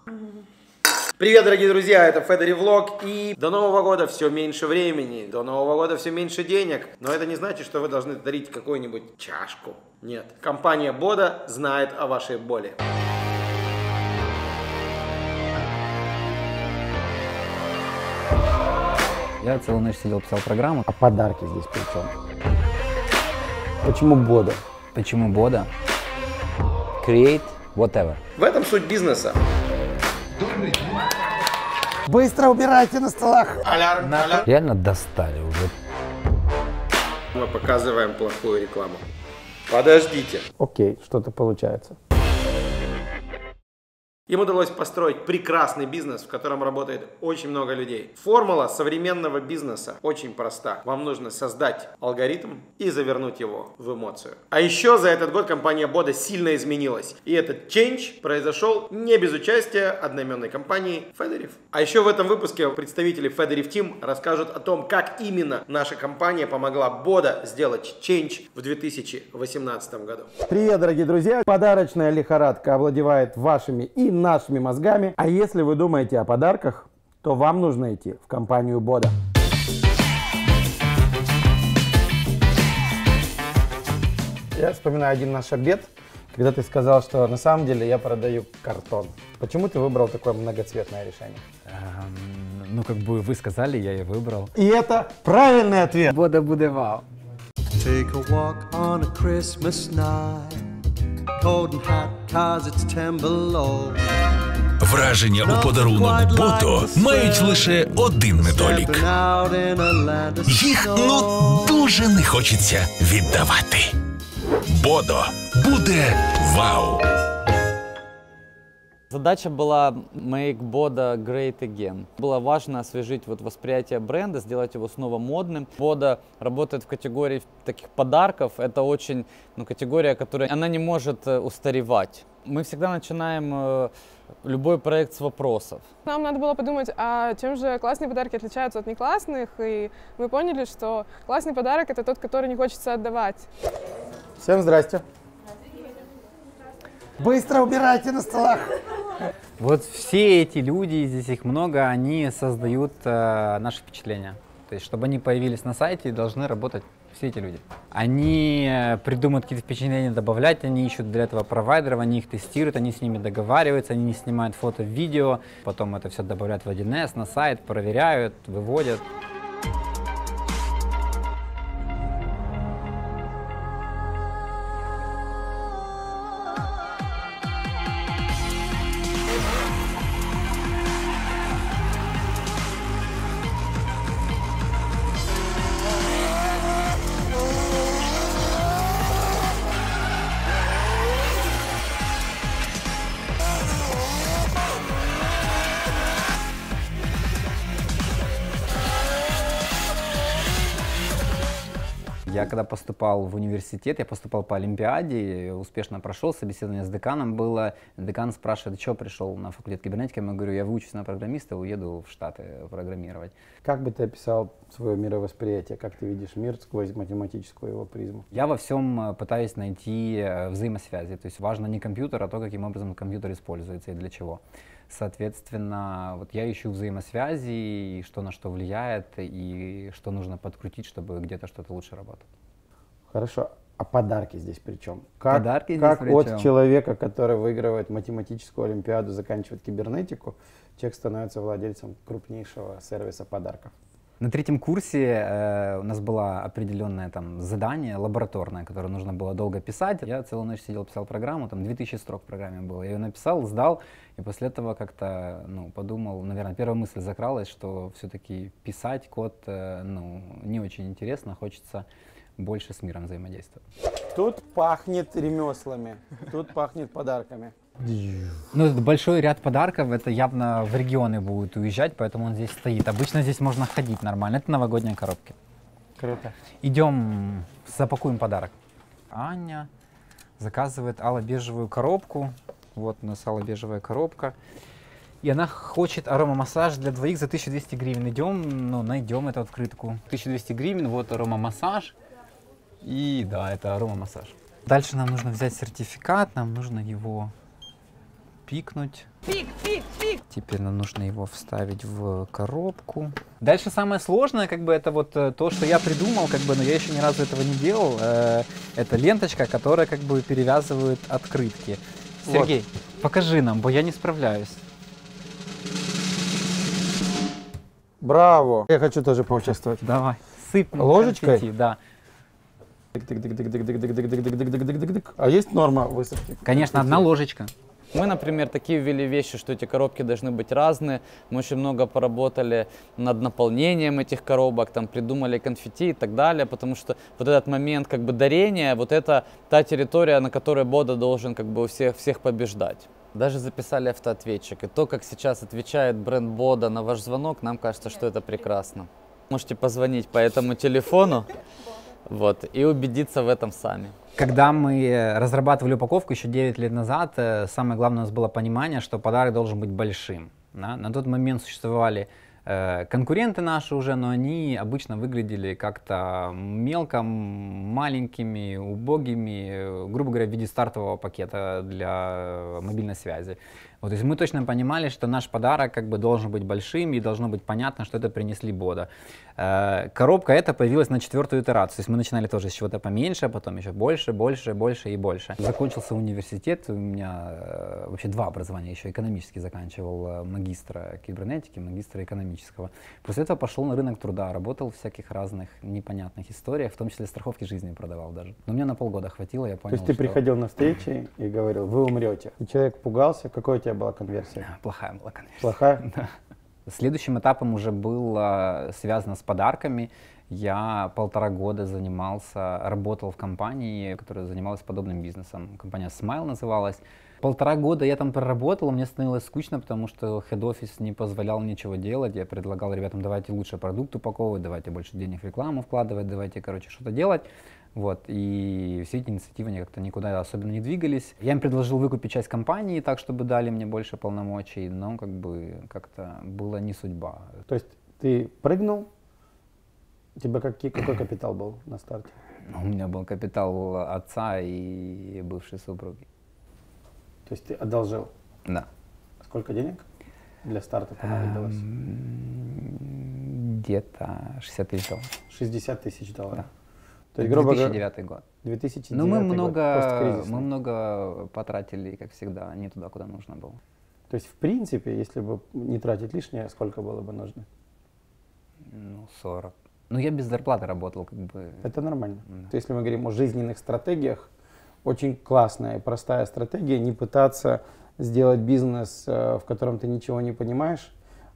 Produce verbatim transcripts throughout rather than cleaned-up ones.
Привет, дорогие друзья, это Федери Влог, и до Нового года все меньше времени, до Нового года все меньше денег, но это не значит, что вы должны дарить какую-нибудь чашку. Нет, компания Бода знает о вашей боли. Я целую ночь сидел, писал программу. А подарки здесь при чем? Почему Бода? Почему Бода? Create whatever. В этом суть бизнеса. Быстро убирайте на столах! Алярм, алярм. Реально достали уже. Мы показываем плохую рекламу. Подождите. Окей, что-то получается. Им удалось построить прекрасный бизнес, в котором работает очень много людей. Формула современного бизнеса очень проста. Вам нужно создать алгоритм и завернуть его в эмоцию. А еще за этот год компания Бода сильно изменилась. И этот change произошел не без участия одноименной компании Федерив. А еще в этом выпуске представители Федерив Team расскажут о том, как именно наша компания помогла Бода сделать change в две тысячи восемнадцатом году. Привет, дорогие друзья! Подарочная лихорадка овладевает вашими и нашими мозгами. А если вы думаете о подарках, то вам нужно идти в компанию Бода. Я вспоминаю один наш обед, когда ты сказал, что на самом деле я продаю картон. Почему ты выбрал такое многоцветное решение? Эм, ну, как бы вы сказали, я и выбрал. И это правильный ответ! Бода буде вау. Take a walk on a Christmas night. Cold and hot, 'cause it's ten below. Враження у подарунок Бото мають лише один недолік. Їх, ну, дуже не хочеться віддавати. Бодо буде вау. Задача была make Бода great again. Было важно освежить вот восприятие бренда, сделать его снова модным. Бода работает в категории таких подарков. Это очень, ну, категория, которая она не может устаревать. Мы всегда начинаем э, любой проект с вопросов. Нам надо было подумать, а чем же классные подарки отличаются от неклассных, и мы поняли, что классный подарок — это тот, который не хочется отдавать. Всем здрасте! Быстро убирайте на столах! Вот все эти люди, здесь их много, они создают э, наше впечатление. То есть, чтобы они появились на сайте, должны работать все эти люди. Они э, придумают какие-то впечатления добавлять, они ищут для этого провайдеров, они их тестируют, они с ними договариваются, они снимают фото, видео, потом это все добавляют в один эс на сайт, проверяют, выводят. Я когда поступал в университет, я поступал по олимпиаде, успешно прошел, собеседование с деканом было. Декан спрашивает, что пришел на факультет кибернетики, я говорю, я выучусь на программиста, уеду в Штаты программировать. Как бы ты описал свое мировосприятие, как ты видишь мир сквозь математическую его призму? Я во всем пытаюсь найти взаимосвязи, то есть важно не компьютер, а то, каким образом компьютер используется и для чего. Соответственно, вот я ищу взаимосвязи, и что на что влияет, и что нужно подкрутить, чтобы где-то что-то лучше работало. Хорошо. А подарки здесь при чем? Как, Подарки здесь как при от чем? человека, который выигрывает математическую олимпиаду, заканчивает кибернетику, человек становится владельцем крупнейшего сервиса подарков? На третьем курсе э, у нас было определенное там задание лабораторное, которое нужно было долго писать. Я целую ночь сидел, писал программу, там две тысячи строк в программе было. Я ее написал, сдал, и после этого как-то, ну, подумал, наверное, первая мысль закралась, что все-таки писать код, э, ну, не очень интересно, хочется больше с миром взаимодействовать. Тут пахнет ремеслами, тут пахнет подарками. Ну, этот большой ряд подарков, это явно в регионы будет уезжать, поэтому он здесь стоит. Обычно здесь можно ходить нормально. Это новогодние коробки. Круто. Идем, запакуем подарок. Аня заказывает алло-бежевую коробку. Вот у нас алло-бежевая коробка. И она хочет аромамассаж для двоих за тысячу двести гривен. Идем, ну, найдем эту открытку. тысяча двести гривен, вот аромамассаж. И да, это аромамассаж. Дальше нам нужно взять сертификат, нам нужно его пикнуть. Пик, пик, пик. Теперь нам нужно его вставить в коробку. Дальше самое сложное, как бы, это вот то, что я придумал, как бы, но я еще ни разу этого не делал. Э, это ленточка, которая, как бы, перевязывает открытки. Сергей, вот. Покажи нам, бо я не справляюсь. Браво! Я хочу тоже поучаствовать. Давай, сыпь ложечкой? Конфетти, да. А есть норма высадки? Конечно, одна ложечка. Мы, например, такие ввели вещи, что эти коробки должны быть разные. Мы очень много поработали над наполнением этих коробок, там придумали конфетти и так далее, потому что вот этот момент как бы дарения, вот это та территория, на которой Бода должен как бы у всех, всех побеждать. Даже записали автоответчик. И то, как сейчас отвечает бренд Бода на ваш звонок, нам кажется, что это прекрасно. Можете позвонить по этому телефону, вот, и убедиться в этом сами. Когда мы разрабатывали упаковку еще девять лет назад, самое главное у нас было понимание, что подарок должен быть большим. Да? На тот момент существовали э, конкуренты наши уже, но они обычно выглядели как-то мелко, маленькими, убогими, грубо говоря, в виде стартового пакета для мобильной связи. Вот, то есть мы точно понимали, что наш подарок как бы должен быть большим и должно быть понятно, что это принесли Бода. Э, коробка эта появилась на четвертую итерацию. То есть мы начинали тоже с чего-то поменьше, а потом еще больше, больше, больше и больше. Закончился университет, у меня э, вообще два образования, еще экономический заканчивал, э, магистра кибернетики, магистра экономического. После этого пошел на рынок труда, работал в всяких разных непонятных историях, в том числе страховки жизни продавал даже. Но мне на полгода хватило, я понял, То есть ты что... приходил на встречи и говорил, вы умрете. И человек пугался, какой у тебя была конверсия? Плохая была конверсия. Плохая? Да. Следующим этапом уже было связано с подарками. Я полтора года занимался, работал в компании, которая занималась подобным бизнесом. Компания Smile называлась. Полтора года я там проработал, мне становилось скучно, потому что хед-офис не позволял ничего делать. Я предлагал ребятам, давайте лучше продукт упаковывать, давайте больше денег в рекламу вкладывать, давайте, короче, что-то делать. Вот, и все эти инициативы как-то никуда особенно не двигались. Я им предложил выкупить часть компании так, чтобы дали мне больше полномочий, но как бы как-то было не судьба. То есть ты прыгнул, у тебя какой, какой капитал был на старте? У меня был капитал отца и бывшей супруги. То есть ты одолжил? Да. Сколько денег для старта понадобилось? Где-то шестьдесят тысяч долларов. шестьдесят тысяч долларов? Да. То есть, грубо две тысячи девятый год. две тысячи девятый Но мы год, много, мы много потратили, как всегда, не туда, куда нужно было. То есть, в принципе, если бы не тратить лишнее, сколько было бы нужно? Ну, сорок. Ну, я без зарплаты работал, как бы. Это нормально. Да. То есть, если мы говорим о жизненных стратегиях, очень классная и простая стратегия не пытаться сделать бизнес, в котором ты ничего не понимаешь,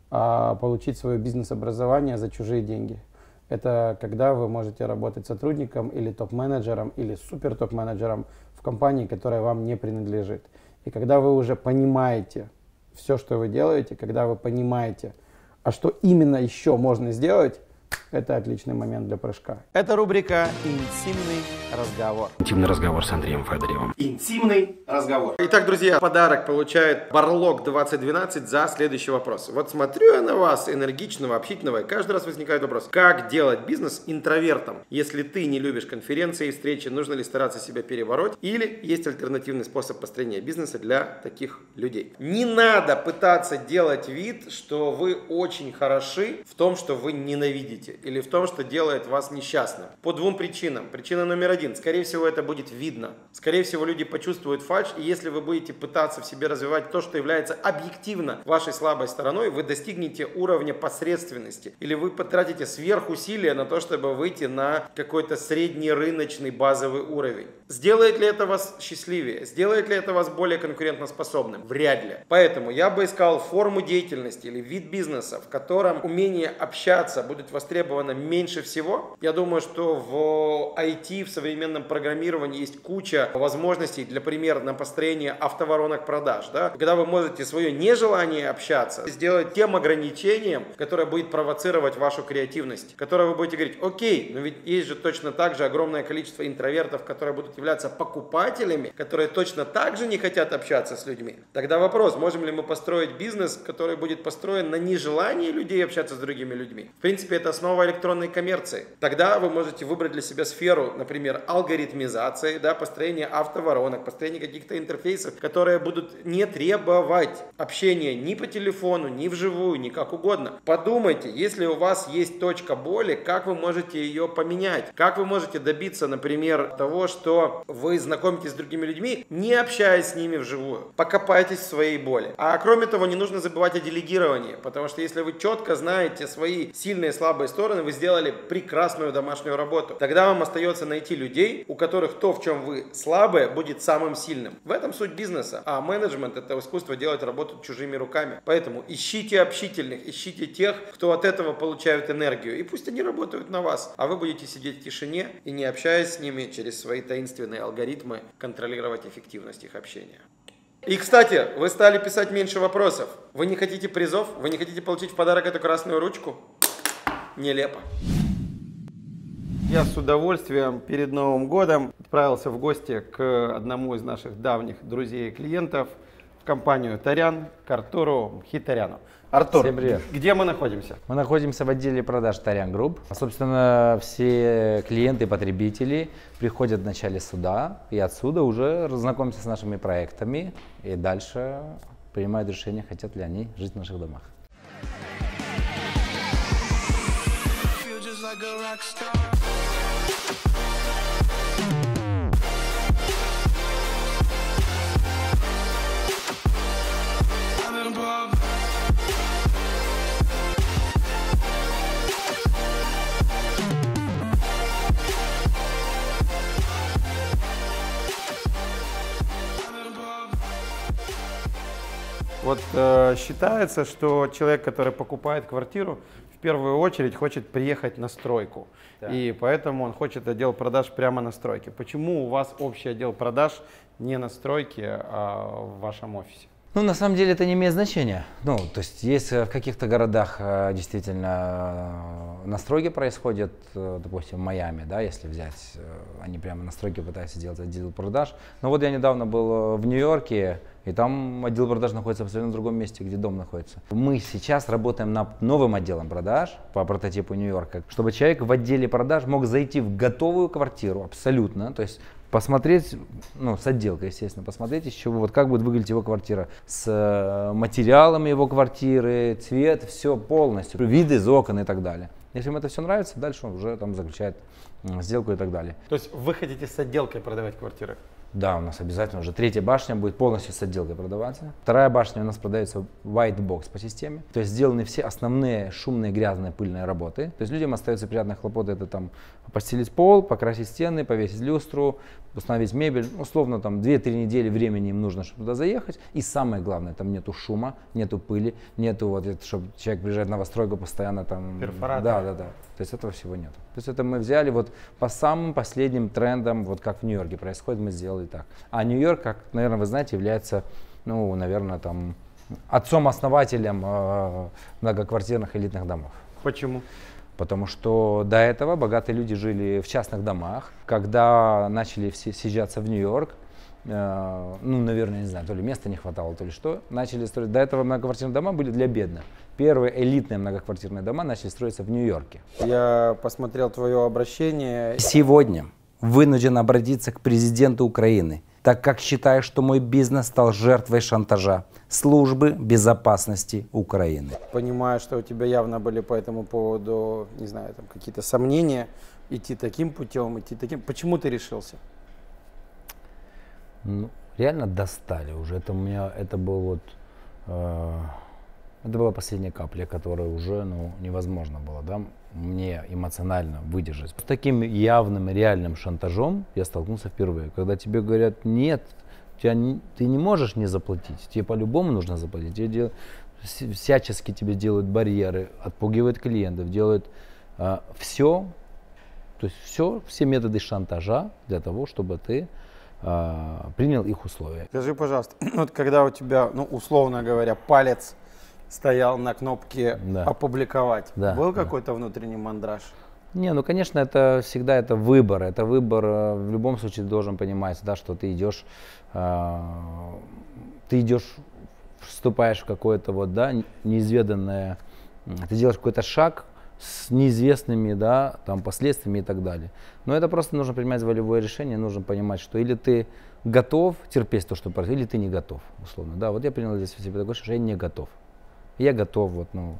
а получить свое бизнес-образование за чужие деньги. Это когда вы можете работать сотрудником или топ-менеджером или супер-топ-менеджером в компании, которая вам не принадлежит. И когда вы уже понимаете все, что вы делаете, когда вы понимаете, а что именно еще можно сделать, это отличный момент для прыжка. Это рубрика «Интимный разговор». Интимный разговор с Андреем Федоревым. Интимный разговор. Итак, друзья, подарок получает Барлог двадцать двенадцать за следующий вопрос. Вот смотрю я на вас, энергичного, общительного, и каждый раз возникает вопрос, как делать бизнес интровертом? Если ты не любишь конференции и встречи, нужно ли стараться себя перебороть? Или есть альтернативный способ построения бизнеса для таких людей? Не надо пытаться делать вид, что вы очень хороши в том, что вы ненавидите, или в том, что делает вас несчастным. По двум причинам. Причина номер один. Скорее всего, это будет видно. Скорее всего, люди почувствуют фальшь, и если вы будете пытаться в себе развивать то, что является объективно вашей слабой стороной, вы достигнете уровня посредственности. Или вы потратите сверхусилия на то, чтобы выйти на какой-то средний рыночный базовый уровень. Сделает ли это вас счастливее? Сделает ли это вас более конкурентоспособным? Вряд ли. Поэтому я бы искал форму деятельности или вид бизнеса, в котором умение общаться будет востребовано меньше всего. Я думаю, что в ай ти, в современном программировании есть куча возможностей для, примера, на построение автоворонок продаж. Да? Когда вы можете свое нежелание общаться сделать тем ограничением, которое будет провоцировать вашу креативность. Которое вы будете говорить, окей, но ведь есть же точно так же огромное количество интровертов, которые будут являться покупателями, которые точно так же не хотят общаться с людьми. Тогда вопрос, можем ли мы построить бизнес, который будет построен на нежелании людей общаться с другими людьми. В принципе, это основа основа электронной коммерции. Тогда вы можете выбрать для себя сферу, например, алгоритмизации, да, построения автоворонок, построения каких-то интерфейсов, которые будут не требовать общения ни по телефону, ни вживую, ни как угодно. Подумайте, если у вас есть точка боли, как вы можете ее поменять? Как вы можете добиться, например, того, что вы знакомитесь с другими людьми, не общаясь с ними вживую? Покопайтесь в своей боли. А кроме того, не нужно забывать о делегировании, потому что если вы четко знаете свои сильные и слабые стороны, вы сделали прекрасную домашнюю работу. Тогда вам остается найти людей, у которых то, в чем вы слабые, будет самым сильным. В этом суть бизнеса. А менеджмент — это искусство делать работу чужими руками. Поэтому ищите общительных, ищите тех, кто от этого получает энергию. И пусть они работают на вас, а вы будете сидеть в тишине и, не общаясь с ними, через свои таинственные алгоритмы контролировать эффективность их общения. И, кстати, вы стали писать меньше вопросов. Вы не хотите призов? Вы не хотите получить в подарок эту красную ручку? Нелепо. Я с удовольствием перед Новым годом отправился в гости к одному из наших давних друзей и клиентов в компанию Тарян, к Артуру Хитаряну. Артур, Всем привет. Где мы находимся? Мы находимся в отделе продаж Тарян Групп. Собственно, все клиенты и потребители приходят в начале суда и отсюда уже знакомятся с нашими проектами и дальше принимают решение, хотят ли они жить в наших домах. Вот э, считается, что человек, который покупает квартиру, в первую очередь хочет приехать на стройку. Да. И поэтому он хочет отдел продаж прямо на стройке. Почему у вас общий отдел продаж не на стройке, а в вашем офисе? Ну, на самом деле это не имеет значения. Ну, то есть есть в каких-то городах действительно настройки происходят, допустим, в Майами, да, если взять, они прямо настройки пытаются делать отдел продаж. Но вот я недавно был в Нью-Йорке, и там отдел продаж находится в абсолютно другом месте, где дом находится. Мы сейчас работаем над новым отделом продаж по прототипу Нью-Йорка, чтобы человек в отделе продаж мог зайти в готовую квартиру абсолютно, то есть посмотреть, ну, с отделкой, естественно, посмотреть, из чего, вот как будет выглядеть его квартира, с материалами его квартиры, цвет, все полностью, виды из окон и так далее. Если ему это все нравится, дальше он уже там заключает сделку и так далее. То есть вы хотите с отделкой продавать квартиры? Да, у нас обязательно уже третья башня будет полностью с отделкой продаваться. Вторая башня у нас продается white box по системе. То есть сделаны все основные шумные, грязные, пыльные работы. То есть людям остается приятная хлопота, это там постелить пол, покрасить стены, повесить люстру, установить мебель. Условно там две-три недели времени им нужно, чтобы туда заехать. И самое главное, там нету шума, нету пыли, нету вот, чтобы человек приезжает в новостройку постоянно там. Перфоратор. Да, да, да. То есть этого всего нет. То есть это мы взяли вот по самым последним трендам, вот как в Нью-Йорке происходит, мы сделали так. А Нью-Йорк, как, наверное, вы знаете, является, ну, наверное, там отцом-основателем э, многоквартирных элитных домов. Почему? Потому что до этого богатые люди жили в частных домах. Когда начали все съезжаться в Нью-Йорк, э, ну, наверное, не знаю, то ли места не хватало, то ли что, начали строить. До этого многоквартирные дома были для бедных. Первые элитные многоквартирные дома начали строиться в Нью-Йорке. Я посмотрел твое обращение. Сегодня вынужден обратиться к президенту Украины, так как считаю, что мой бизнес стал жертвой шантажа службы безопасности Украины. Понимаю, что у тебя явно были по этому поводу, не знаю, там какие-то сомнения, идти таким путем, идти таким. Почему ты решился? Ну, реально достали уже. Это у меня, это был вот, э, это была последняя капля, которая уже, ну, невозможно было, да, мне эмоционально выдержать. С таким явным реальным шантажом я столкнулся впервые, когда тебе говорят: нет, тебя не, ты не можешь не заплатить, тебе по-любому нужно заплатить, тебе дел, всячески тебе делают барьеры, отпугивают клиентов, делают э, все, то есть все, все методы шантажа для того, чтобы ты э, принял их условия. Скажи, пожалуйста, вот когда у тебя, ну, условно говоря, палец стоял на кнопке да. опубликовать, Да, был да. какой-то внутренний мандраж? Не, ну, конечно, это всегда это выбор. Это выбор, в любом случае, ты должен понимать, да, что ты идешь, э, ты идешь, вступаешь в какое-то вот, да, неизведанное, ты делаешь какой-то шаг, с неизвестными, да, там, последствиями и так далее. Но это просто нужно принимать волевое решение, нужно понимать, что или ты готов терпеть то, что происходит, или ты не готов, условно. Да, вот я принял для себя такое, что я не готов. Я готов вот, ну,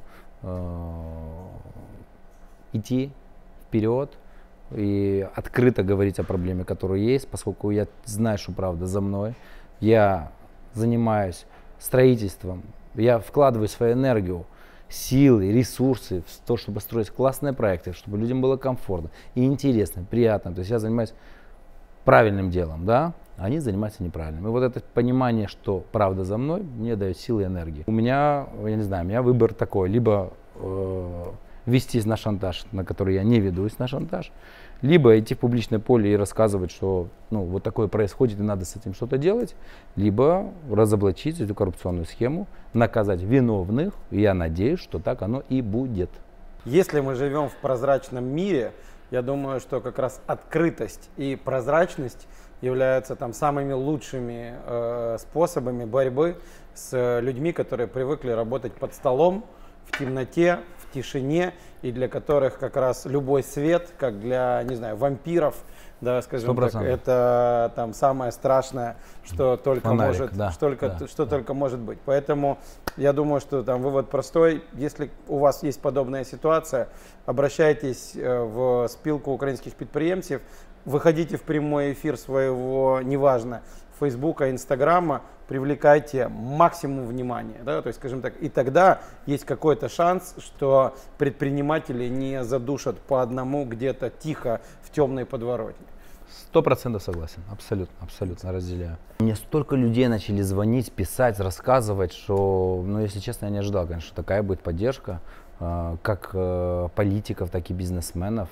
э, идти вперед и открыто говорить о проблеме, которая есть, поскольку я знаю, что правда за мной. Я занимаюсь строительством, я вкладываю свою энергию, силы, ресурсы в то, чтобы строить классные проекты, чтобы людям было комфортно и интересно, приятно. То есть я занимаюсь правильным делом, да, а они занимаются неправильным. И вот это понимание, что правда за мной, мне дает силы и энергии. У меня, я не знаю, у меня выбор такой, либо э, вестись на шантаж, на который я не ведусь на шантаж, либо идти в публичное поле и рассказывать, что ну, вот такое происходит и надо с этим что-то делать, либо разоблачить эту коррупционную схему, наказать виновных, и я надеюсь, что так оно и будет. Если мы живем в прозрачном мире, я думаю, что как раз открытость и прозрачность являются там самыми лучшими э, способами борьбы с людьми, которые привыкли работать под столом, в темноте, в тишине, и для которых как раз любой свет, как для, не знаю, вампиров, да, скажем так, это там самое страшное, что только Фонарик, может, да, что, только, да, что да. только может быть. Поэтому я думаю, что там вывод простой. Если у вас есть подобная ситуация, обращайтесь в спилку украинских предприемцев, выходите в прямой эфир своего, неважно, Фейсбука, Инстаграма, привлекайте максимум внимания, да, то есть, скажем так, и тогда есть какой-то шанс, что предприниматели не задушат по одному где-то тихо в темной подворотне. Сто процентов согласен, абсолютно, абсолютно разделяю. Мне столько людей начали звонить, писать, рассказывать, что, ну, если честно, я не ожидал, конечно, что такая будет поддержка, как политиков, так и бизнесменов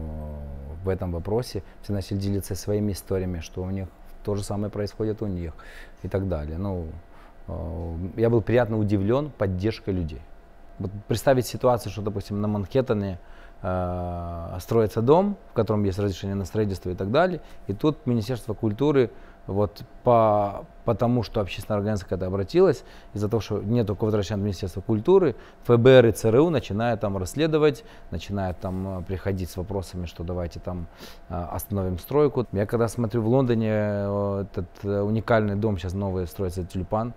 в этом вопросе. Все начали делиться своими историями, что у них то же самое происходит у них и так далее. Ну, я был приятно удивлен поддержкой людей. Вот представить ситуацию, что, допустим, на Манхэттене э, строится дом, в котором есть разрешение на строительство и так далее, и тут Министерство культуры, вот по, потому что общественная организация когда обратилась, из-за того, что нет какого-то разрешения Министерства культуры, ФБР и ЦРУ начинают там расследовать, начинают там приходить с вопросами, что давайте там остановим стройку. Я когда смотрю в Лондоне этот уникальный дом, сейчас новый строится, Тюльпан,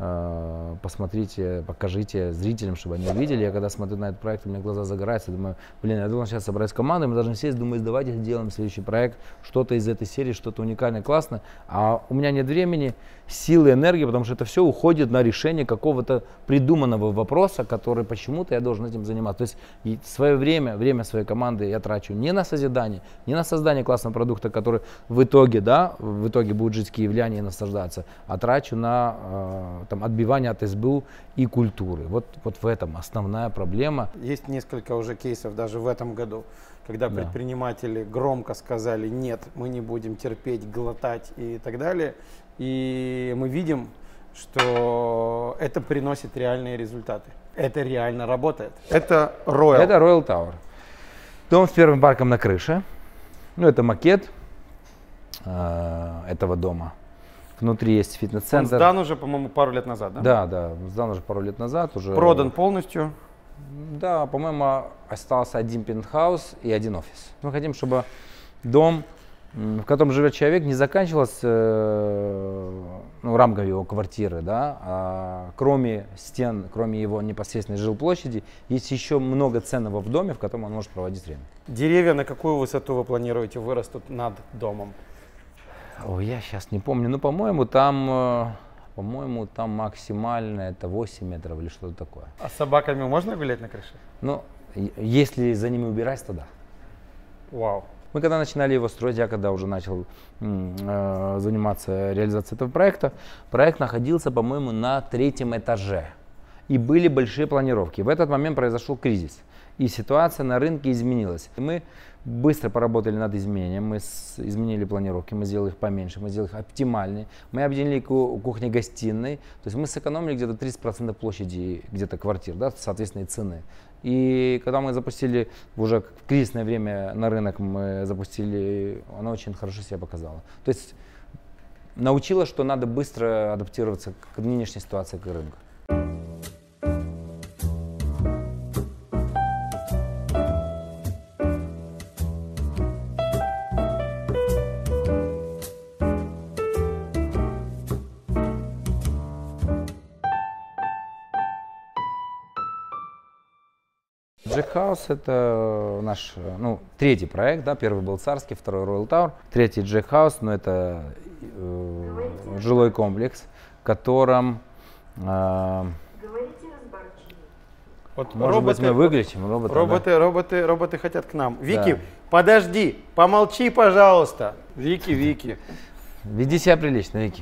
посмотрите, покажите зрителям, чтобы они увидели. Я когда смотрю на этот проект, у меня глаза загораются, думаю, блин, я должен сейчас собрать команду, мы должны сесть, думаю, давайте сделаем следующий проект, что-то из этой серии, что-то уникальное, классное. А у меня нет времени, силы, энергии, потому что это все уходит на решение какого-то придуманного вопроса, который почему-то я должен этим заниматься. То есть свое время, время своей команды я трачу не на созидание, не на создание классного продукта, который в итоге, да, в итоге будут жить киевляне и наслаждаться, а трачу на э, там, отбивание от СБУ и культуры. Вот, вот в этом основная проблема. Есть несколько уже кейсов даже в этом году, когда Да. предприниматели громко сказали: нет, мы не будем терпеть, глотать и так далее. И мы видим, что это приносит реальные результаты. Это реально работает. Это Royal. Это Royal Tower. Дом с первым парком на крыше. Ну, это макет э, этого дома. Внутри есть Он фитнес-центр. сдан уже, по-моему, пару лет назад, да? Да, да, сдан уже пару лет назад. Уже Продан полностью. Да, по-моему, остался один пентхаус и один офис. Мы хотим, чтобы дом, в котором живет человек, не заканчивался э, ну, рамками его квартиры, да, а кроме стен, кроме его непосредственной жилплощади, есть еще много ценного в доме, в котором он может проводить время. Деревья на какую высоту вы планируете вырастут над домом? Ой, я сейчас не помню, но, по-моему, там, э, по-моему, там максимально это восемь метров или что-то такое. А с собаками можно гулять на крыше? Ну, е- если за ними убирать, то да. Вау. Мы когда начинали его строить, я когда уже начал м, э, заниматься реализацией этого проекта, проект находился, по-моему, на третьем этаже. И были большие планировки. В этот момент произошел кризис. И ситуация на рынке изменилась. И мы быстро поработали над изменением. Мы с, изменили планировки, мы сделали их поменьше, мы сделали их оптимальнее. Мы объединили ку- кухни-гостиной. То есть мы сэкономили где-то тридцать процентов площади где-то квартир, да, соответственно, и цены. И когда мы запустили уже в кризисное время на рынок, мы запустили, она очень хорошо себя показала. То есть научила, что надо быстро адаптироваться к нынешней ситуации, к рынку. Jack House — это наш, ну, третий проект, да, первый был Царский, второй Royal Tower, третий Jack House, но это э, жилой комплекс, в котором, э, Вот может роботы, быть, мы выключим робота, роботы, да. роботы, роботы хотят к нам. Вики, Да. подожди, помолчи, пожалуйста. Вики, Вики. Веди себя прилично, Вики.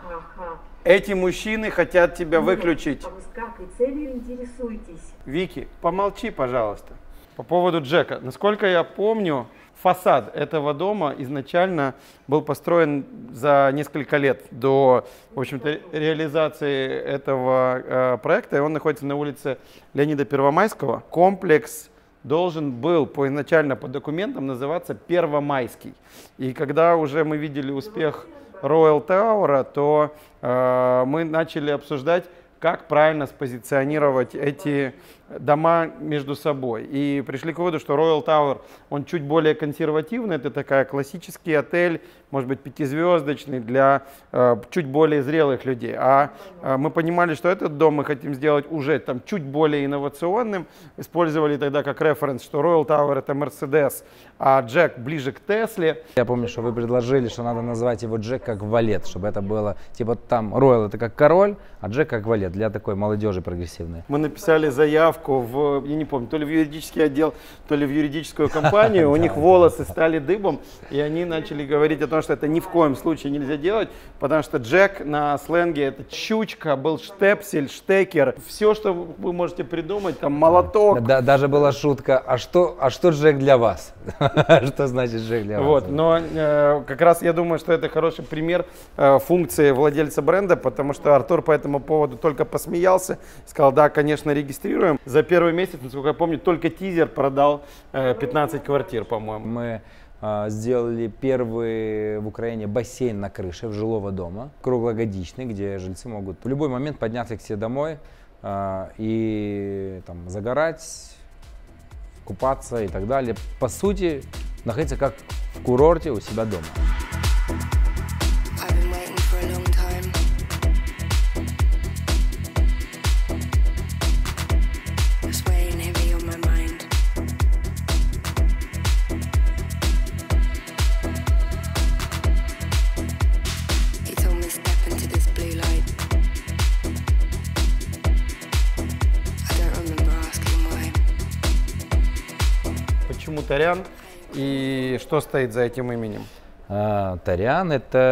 Эти мужчины хотят тебя выключить. А вы с какой целью интересуетесь? Вики, помолчи, пожалуйста. По поводу Джека. Насколько я помню, фасад этого дома изначально был построен за несколько лет до, в общем-то, реализации этого э, проекта. И он находится на улице Леонида Первомайского. Комплекс должен был по изначально по документам называться Первомайский. И когда уже мы видели успех Royal Tower, то э, мы начали обсуждать, как правильно спозиционировать эти дома между собой. И пришли к выводу, что Royal Tower, он чуть более консервативный, это такая классический отель, может быть, пятизвездочный для э, чуть более зрелых людей. А э, мы понимали, что этот дом мы хотим сделать уже там чуть более инновационным. Использовали тогда как референс, что Royal Tower это Mercedes, а Джек ближе к Тесле. Я помню, что вы предложили, что надо назвать его Джек как валет, чтобы это было, типа там Royal это как король, а Джек как валет для такой молодежи прогрессивной. Мы написали заявку в, я не помню, то ли в юридический отдел, то ли в юридическую компанию. У них волосы стали дыбом, и они начали говорить о том, что это ни в коем случае нельзя делать, потому что Джек на сленге это щучка, был штепсель, штекер, все, что вы можете придумать, там молоток. Да, даже была шутка, а что, а что Джек для вас? Что значит Джек для вас? Вот, но э, как раз я думаю, что это хороший пример э, функции владельца бренда, потому что Артур по этому поводу только посмеялся, сказал, да, конечно, регистрируем. За первый месяц, насколько я помню, только тизер продал э, пятнадцать квартир, по-моему. Мы э, сделали первый в Украине бассейн на крыше в жилого дома, круглогодичный, где жильцы могут в любой момент подняться к себе домой э, и там загорать, купаться и так далее. По сути, находиться как в курорте у себя дома. Почему Тарян и что стоит за этим именем? А, Тарян —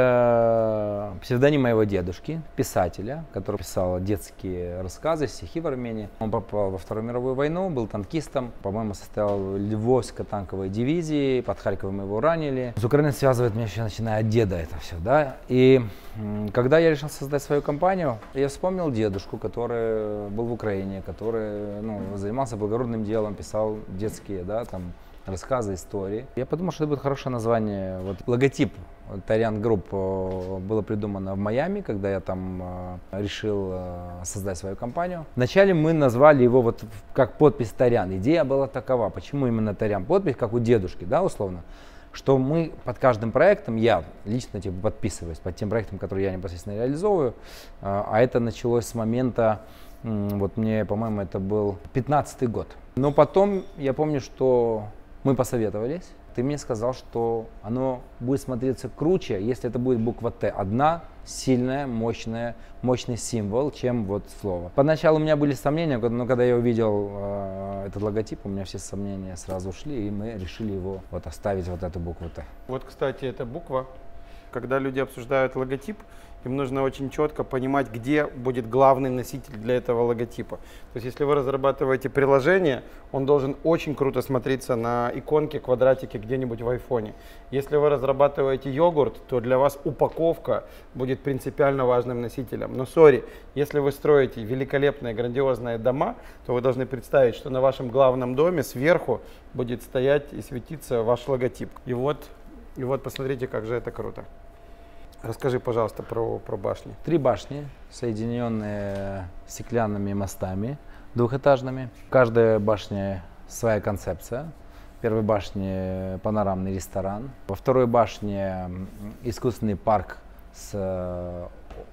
это псевдоним моего дедушки, писателя, который писал детские рассказы, стихи в Армении. Он попал во Вторую мировую войну, был танкистом, по-моему, состоял в Львовской танковой дивизии, под Харьковом его ранили. С Украиной связывает меня еще начиная от деда это все, да. И когда я решил создать свою компанию, я вспомнил дедушку, который был в Украине, который, ну, занимался благородным делом, писал детские, да, там, рассказы, истории. Я подумал, что это будет хорошее название. Вот логотип Тарян Групп было придумано в Майами, когда я там э, решил э, создать свою компанию. Вначале мы назвали его вот как подпись Тарян. Идея была такова, почему именно Тарян? Подпись, как у дедушки, да, условно. Что мы под каждым проектом, я лично типа подписываюсь под тем проектом, который я непосредственно реализовываю, э, а это началось с момента, э, вот мне, по-моему, это был пятнадцатый год. Но потом я помню, что мы посоветовались. Ты мне сказал, что оно будет смотреться круче, если это будет буква Т. Одна сильная, мощная, мощный символ, чем вот слово. Поначалу у меня были сомнения, но когда я увидел э, этот логотип, у меня все сомнения сразу ушли, и мы решили его вот оставить вот эту букву Т. Вот, кстати, эта буква, когда люди обсуждают логотип, им нужно очень четко понимать, где будет главный носитель для этого логотипа. То есть, если вы разрабатываете приложение, он должен очень круто смотреться на иконке, квадратике где-нибудь в айфоне. Если вы разрабатываете йогурт, то для вас упаковка будет принципиально важным носителем. Но, сори, если вы строите великолепные, грандиозные дома, то вы должны представить, что на вашем главном доме сверху будет стоять и светиться ваш логотип. И вот, и вот посмотрите, как же это круто. Расскажи, пожалуйста, про, про башни. Три башни, соединенные стеклянными мостами двухэтажными. В каждой башне своя концепция. В первой башне панорамный ресторан. Во второй башне искусственный парк с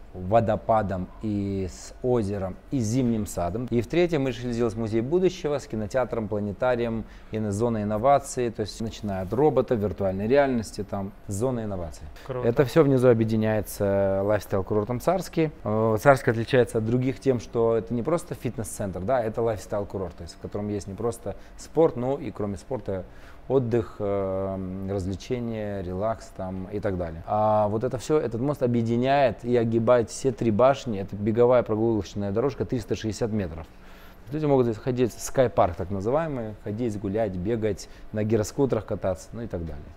водопадом, и с озером, и с зимним садом. И в-третьих, мы решили сделать музей будущего с кинотеатром, планетарием, и зоной инноваций, то есть начиная от робота, виртуальной реальности, там зона инноваций. Круто. Это все внизу объединяется лайфстайл-курортом «Царский». Э, «Царский» отличается от других тем, что это не просто фитнес-центр, да, это лайфстайл-курорт, то есть в котором есть не просто спорт, но и кроме спорта отдых, э, развлечения, релакс там и так далее. А вот это все, этот мост объединяет и огибает все три башни. Это беговая прогулочная дорожка триста шестьдесят метров. Люди могут ходить в скайпарк так называемый, ходить, гулять, бегать, на гироскутерах кататься, ну и так далее.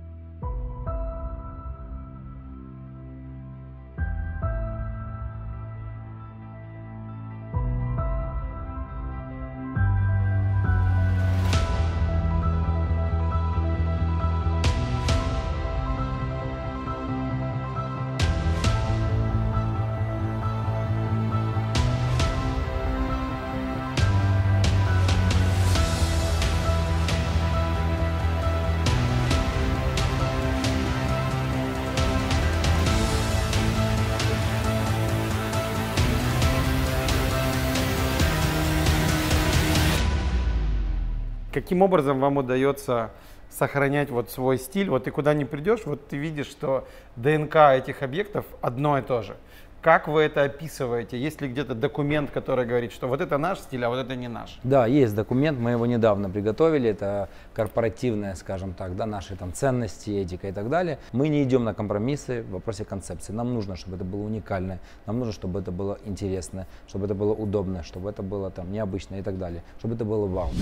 Каким образом вам удается сохранять вот свой стиль? Вот ты куда ни придешь, вот ты видишь, что ДНК этих объектов одно и то же. Как вы это описываете? Есть ли где-то документ, который говорит, что вот это наш стиль, а вот это не наш? Да, есть документ, мы его недавно приготовили, это корпоративная, скажем так, да, наши там ценности, этика и так далее. Мы не идем на компромиссы в вопросе концепции. Нам нужно, чтобы это было уникальное, нам нужно, чтобы это было интересно, чтобы это было удобно, чтобы это было там необычно и так далее, чтобы это было вау.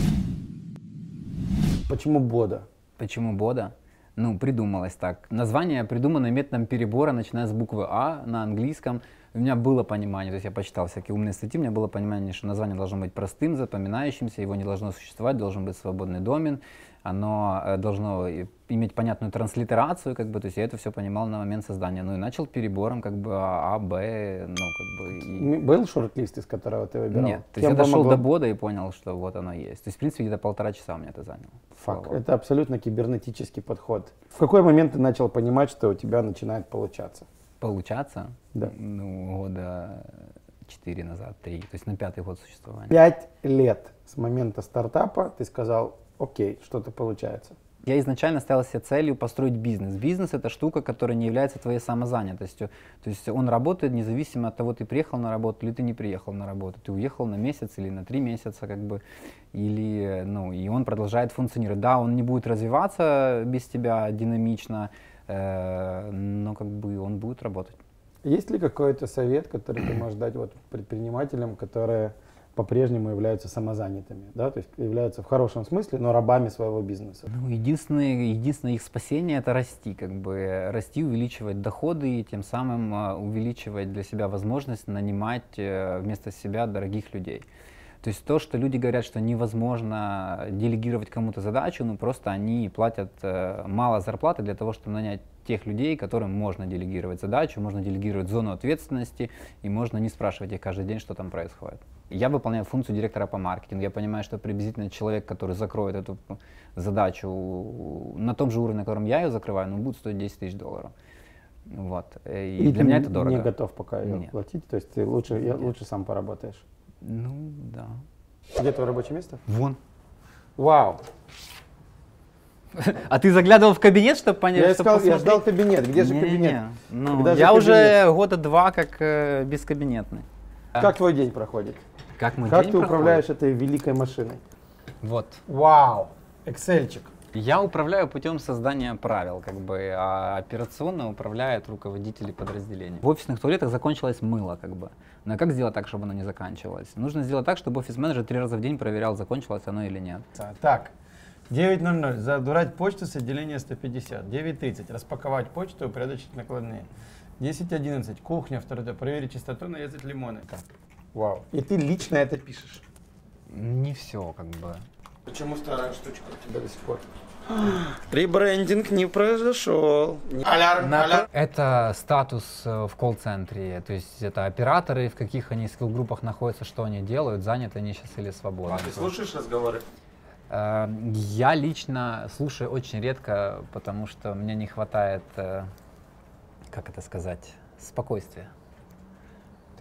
Почему Бода? Почему Бода? Ну, придумалось так. Название придумано методом перебора, начиная с буквы А на английском. У меня было понимание, то есть я почитал всякие умные статьи, у меня было понимание, что название должно быть простым, запоминающимся, его не должно существовать, должен быть свободный домен, оно должно иметь понятную транслитерацию, как бы, то есть я это все понимал на момент создания. Ну и начал перебором, как бы А, Б, ну как бы. И... Был шорт-лист, из которого ты выбирал? Нет, то есть я дошел до Бода и понял, что вот оно есть. То есть в принципе где-то полтора часа у меня это заняло. Фак, это абсолютно кибернетический подход. В какой момент ты начал понимать, что у тебя начинает получаться? Получаться? Да. Ну, года четыре назад, три, то есть на пятый год существования. Пять лет с момента стартапа ты сказал, окей, что-то получается. Я изначально ставил себе целью построить бизнес. Бизнес — это штука, которая не является твоей самозанятостью. То есть он работает независимо от того, ты приехал на работу или ты не приехал на работу. Ты уехал на месяц или на три месяца, как бы, или, ну, и он продолжает функционировать. Да, он не будет развиваться без тебя динамично, э, но как бы он будет работать. Есть ли какой-то совет, который ты можешь дать вот предпринимателям, которые по-прежнему являются самозанятыми, да, то есть являются в хорошем смысле, но рабами своего бизнеса? Ну, единственное, единственное их спасение — это расти, как бы расти, увеличивать доходы и тем самым uh, увеличивать для себя возможность нанимать uh, вместо себя дорогих людей. То есть то, что люди говорят, что невозможно делегировать кому-то задачу, ну просто они платят uh, мало зарплаты для того, чтобы нанять тех людей, которым можно делегировать задачу, можно делегировать зону ответственности и можно не спрашивать их каждый день, что там происходит. Я выполняю функцию директора по маркетингу. Я понимаю, что приблизительно человек, который закроет эту задачу на том же уровне, на котором я ее закрываю, ну, будет стоить десять тысяч долларов. Вот. И, И для ты меня это дорого. Не готов пока ее Нет. платить, то есть ты лучше, я, лучше сам поработаешь. Ну, да. Где твое рабочее место? Вон. Вау! А ты заглядывал в кабинет, чтобы понять, Я что искал, я посмотреть? ждал кабинет. Где же Не, не, кабинет? не. Ну, Когда же я уже кабинет? года два как э, бескабинетный. Как твой день проходит? Как мой Как день ты проходит? управляешь этой великой машиной? Вот. Вау! Эксельчик. Я управляю путем создания правил, как бы, а операционно управляют руководители подразделений. В офисных туалетах закончилось мыло, как бы. Но как сделать так, чтобы оно не заканчивалось? Нужно сделать так, чтобы офис-менеджер три раза в день проверял, закончилось оно или нет. Так, девять ноль ноль. Задурать почту с отделения сто пятьдесят. девять тридцать. Распаковать почту и упорядочить накладные. десять одиннадцать. Кухня, второе. Проверить чистоту, нарезать лимоны. Так. Вау. И ты лично это пишешь? Не все, как бы. Почему старая штучка у тебя До сих пор. Ребрендинг не произошел. Алярм, На- алярм. Это статус э, в колл-центре, то есть это операторы, в каких они скилл-группах находятся, что они делают, заняты они сейчас или свободны. А ты слушаешь разговоры? Э, Я лично слушаю очень редко, потому что мне не хватает, э, как это сказать, спокойствия.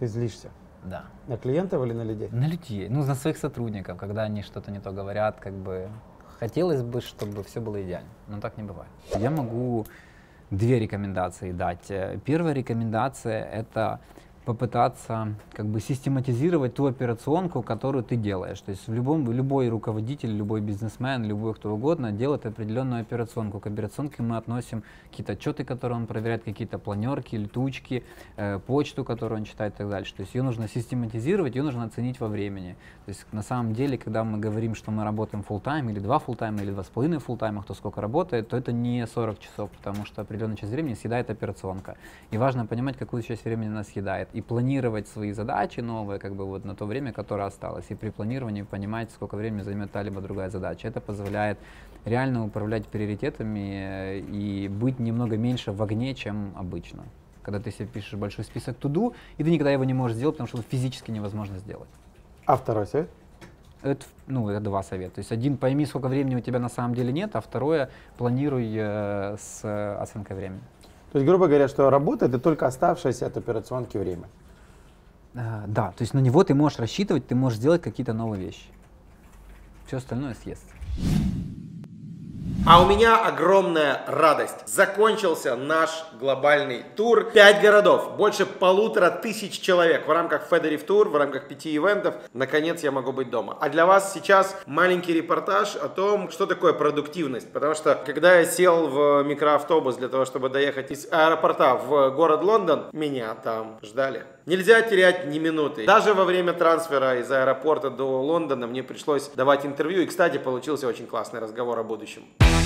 Ты злишься? Да. На клиентов или на людей? На людей, ну, на своих сотрудников, когда они что-то не то говорят, как бы хотелось бы, чтобы все было идеально, но так не бывает. Я могу две рекомендации дать. Первая рекомендация — это попытаться как бы систематизировать ту операционку, которую ты делаешь. То есть в любом, любой руководитель, любой бизнесмен, любой кто угодно делает определенную операционку. К операционке мы относим какие-то отчеты, которые он проверяет, какие-то планерки, летучки, э, почту, которую он читает и так дальше. То есть ее нужно систематизировать, ее нужно оценить во времени. То есть на самом деле, когда мы говорим, что мы работаем full-time или два full-time или два с половиной full-time, кто сколько работает, то это не сорок часов, потому что определенную часть времени съедает операционка. И важно понимать, какую часть времени она съедает. И планировать свои задачи новые, как бы вот на то время, которое осталось. И при планировании понимать, сколько времени займет та либо другая задача. Это позволяет реально управлять приоритетами и быть немного меньше в огне, чем обычно. Когда ты себе пишешь большой список to-do, и ты никогда его не можешь сделать, потому что это физически невозможно сделать. А второй совет? Это, ну, это два совета. То есть один, пойми, сколько времени у тебя на самом деле нет, а второе, планируй э, с э, оценкой времени. То есть, грубо говоря, что работа — это только оставшееся от операционки время. А, да, то есть на него ты можешь рассчитывать, ты можешь сделать какие-то новые вещи. Все остальное съест. А у меня огромная радость. Закончился наш глобальный тур. Пять городов, больше полутора тысяч человек в рамках Федорив Тур, в рамках пяти ивентов. Наконец я могу быть дома. А для вас сейчас маленький репортаж о том, что такое продуктивность. Потому что, когда я сел в микроавтобус для того, чтобы доехать из аэропорта в город Лондон, меня там ждали. Нельзя терять ни минуты. Даже во время трансфера из аэропорта до Лондона мне пришлось давать интервью. И, кстати, получился очень классный разговор о будущем.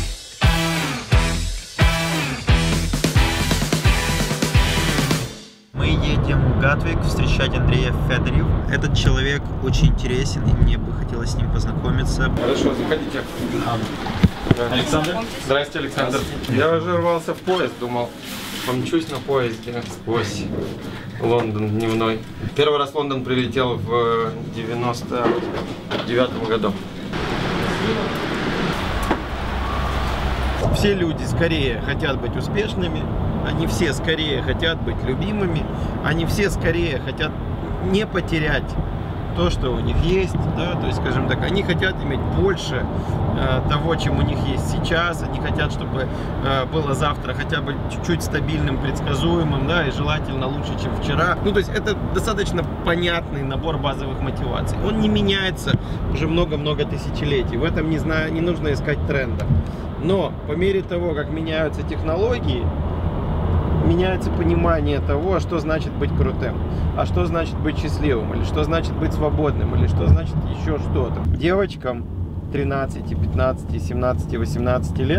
Мы едем в Гатвик встречать Андрея Федорив. Этот человек очень интересен, и мне бы хотелось с ним познакомиться. Хорошо, заходите. Александр? Здрасте, Александр. Я уже рвался в поезд, думал, помчусь на поезде сквозь Лондон дневной. Первый раз в Лондон прилетел в девяносто девятом году. Все люди скорее хотят быть успешными, они все скорее хотят быть любимыми, они все скорее хотят не потерять то, что у них есть, да, то есть, скажем так, они хотят иметь больше э, того, чем у них есть сейчас, они хотят, чтобы э, было завтра хотя бы чуть-чуть стабильным, предсказуемым, да, и желательно лучше, чем вчера. Ну, то есть, это достаточно понятный набор базовых мотиваций. Он не меняется уже много-много тысячелетий, в этом не, знаю, не нужно искать трендов. Но по мере того, как меняются технологии, меняется понимание того, что значит быть крутым, а что значит быть счастливым, или что значит быть свободным, или что значит еще что-то. Девочкам тринадцати, пятнадцати, семнадцати, восемнадцати лет,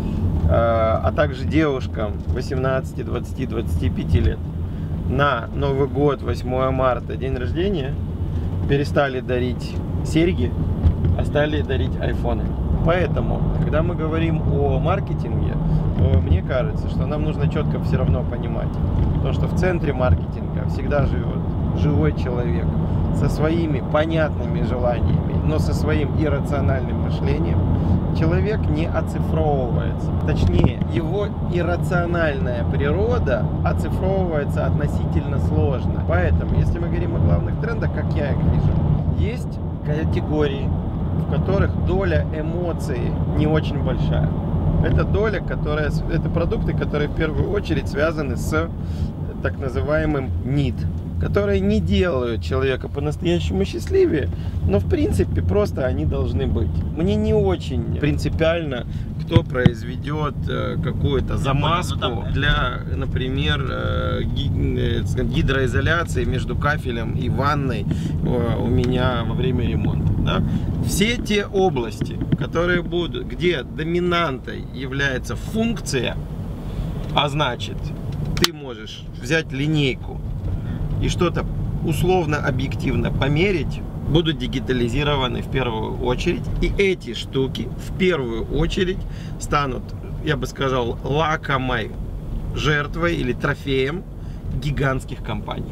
а также девушкам восемнадцати, двадцати, двадцати пяти лет на Новый год, восьмое марта, день рождения, перестали дарить серьги, а стали дарить айфоны. Поэтому, когда мы говорим о маркетинге, то мне кажется, что нам нужно четко все равно понимать, то, что в центре маркетинга всегда живет живой человек со своими понятными желаниями, но со своим иррациональным мышлением. Человек не оцифровывается. Точнее, его иррациональная природа оцифровывается относительно сложно. Поэтому, если мы говорим о главных трендах, как я их вижу, есть категории, в которых доля эмоций не очень большая. Это доля, которая, это продукты, которые в первую очередь связаны с так называемым need, которые не делают человека по-настоящему счастливее, но в принципе просто они должны быть. Мне не очень принципиально, кто произведет какую-то замазку для, например, гидроизоляции между кафелем и ванной у меня во время ремонта. Да? Все те области, которые будут, где доминантой является функция, а значит, ты можешь взять линейку и что-то условно объективно померить, будут дигитализированы в первую очередь. И эти штуки в первую очередь станут, я бы сказал, лакомой жертвой или трофеем гигантских компаний.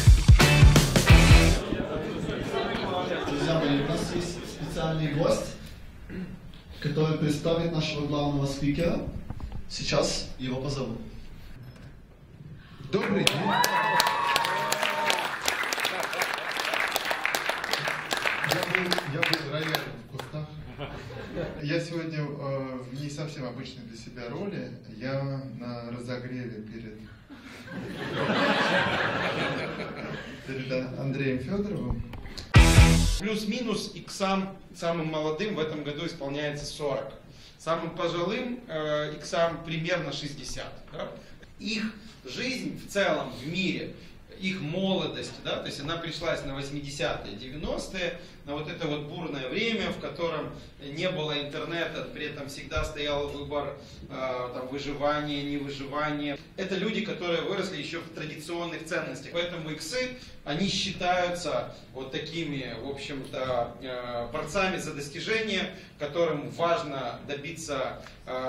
Друзья мои, у нас есть специальный гость. нашего главного спикера. Сейчас его позову. Добрый день. Я был, я был роялем в кустах. Я сегодня э, в не совсем обычной для себя роли. Я на разогреве перед, перед Андреем Федоровым. Плюс-минус иксам самым молодым в этом году исполняется сорок. Самым пожилым э, иксам примерно шестьдесят. Да? Их жизнь в целом в мире, их молодость, да, то есть она пришлась на восьмидесятые, девяностые, на вот это вот бурное время, в котором не было интернета, при этом всегда стоял выбор э, там, выживания, невыживания. Это люди, которые выросли еще в традиционных ценностях, поэтому иксы, они считаются вот такими, в общем-то, э, борцами за достижение, которым важно добиться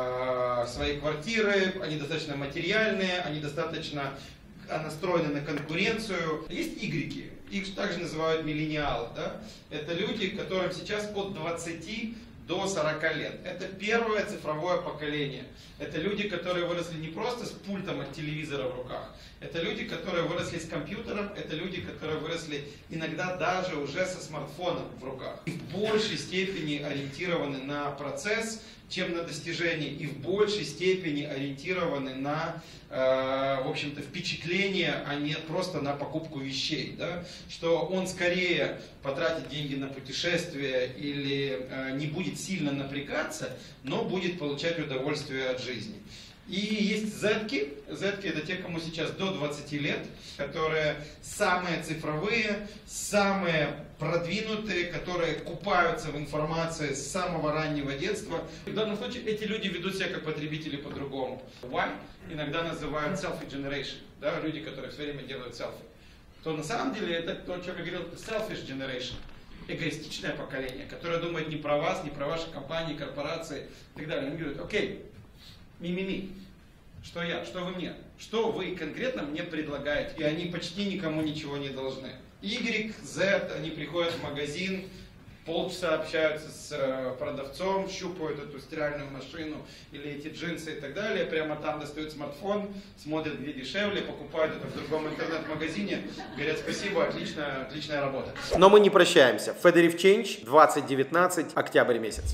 э, своей квартиры, они достаточно материальные, они достаточно настроены на конкуренцию. Есть игреки, их также называют миллениалы. Да? Это люди, которым сейчас от двадцати до сорока лет. Это первое цифровое поколение. Это люди, которые выросли не просто с пультом от телевизора в руках. Это люди, которые выросли с компьютером. Это люди, которые выросли иногда даже уже со смартфоном в руках. И в большей степени ориентированы на процесс, чем на достижение, и в большей степени ориентированы на, э, в общем-то, впечатление, а не просто на покупку вещей. Да? Что он скорее потратит деньги на путешествие или э, не будет сильно напрягаться, но будет получать удовольствие от жизни. И есть зетки. Зетки это те, кому сейчас до двадцати лет, которые самые цифровые, самые продвинутые, которые купаются в информации с самого раннего детства. В данном случае эти люди ведут себя как потребители по-другому. Y иногда называют selfie generation, да, люди, которые все время делают селфи. То на самом деле это то, что я говорил, selfish generation. Эгоистичное поколение, которое думает не про вас, не про ваши компании, корпорации и так далее. Они говорят, окей, ми-ми-ми, что я, что вы мне, что вы конкретно мне предлагаете. И они почти никому ничего не должны. Y, Z, они приходят в магазин, полчаса общаются с продавцом, щупают эту стиральную машину или эти джинсы и так далее, прямо там достают смартфон, смотрят, где дешевле, покупают это в другом интернет-магазине, говорят спасибо, отличная, отличная работа. Но мы не прощаемся. Federiv Change двадцать девятнадцать, октябрь месяц.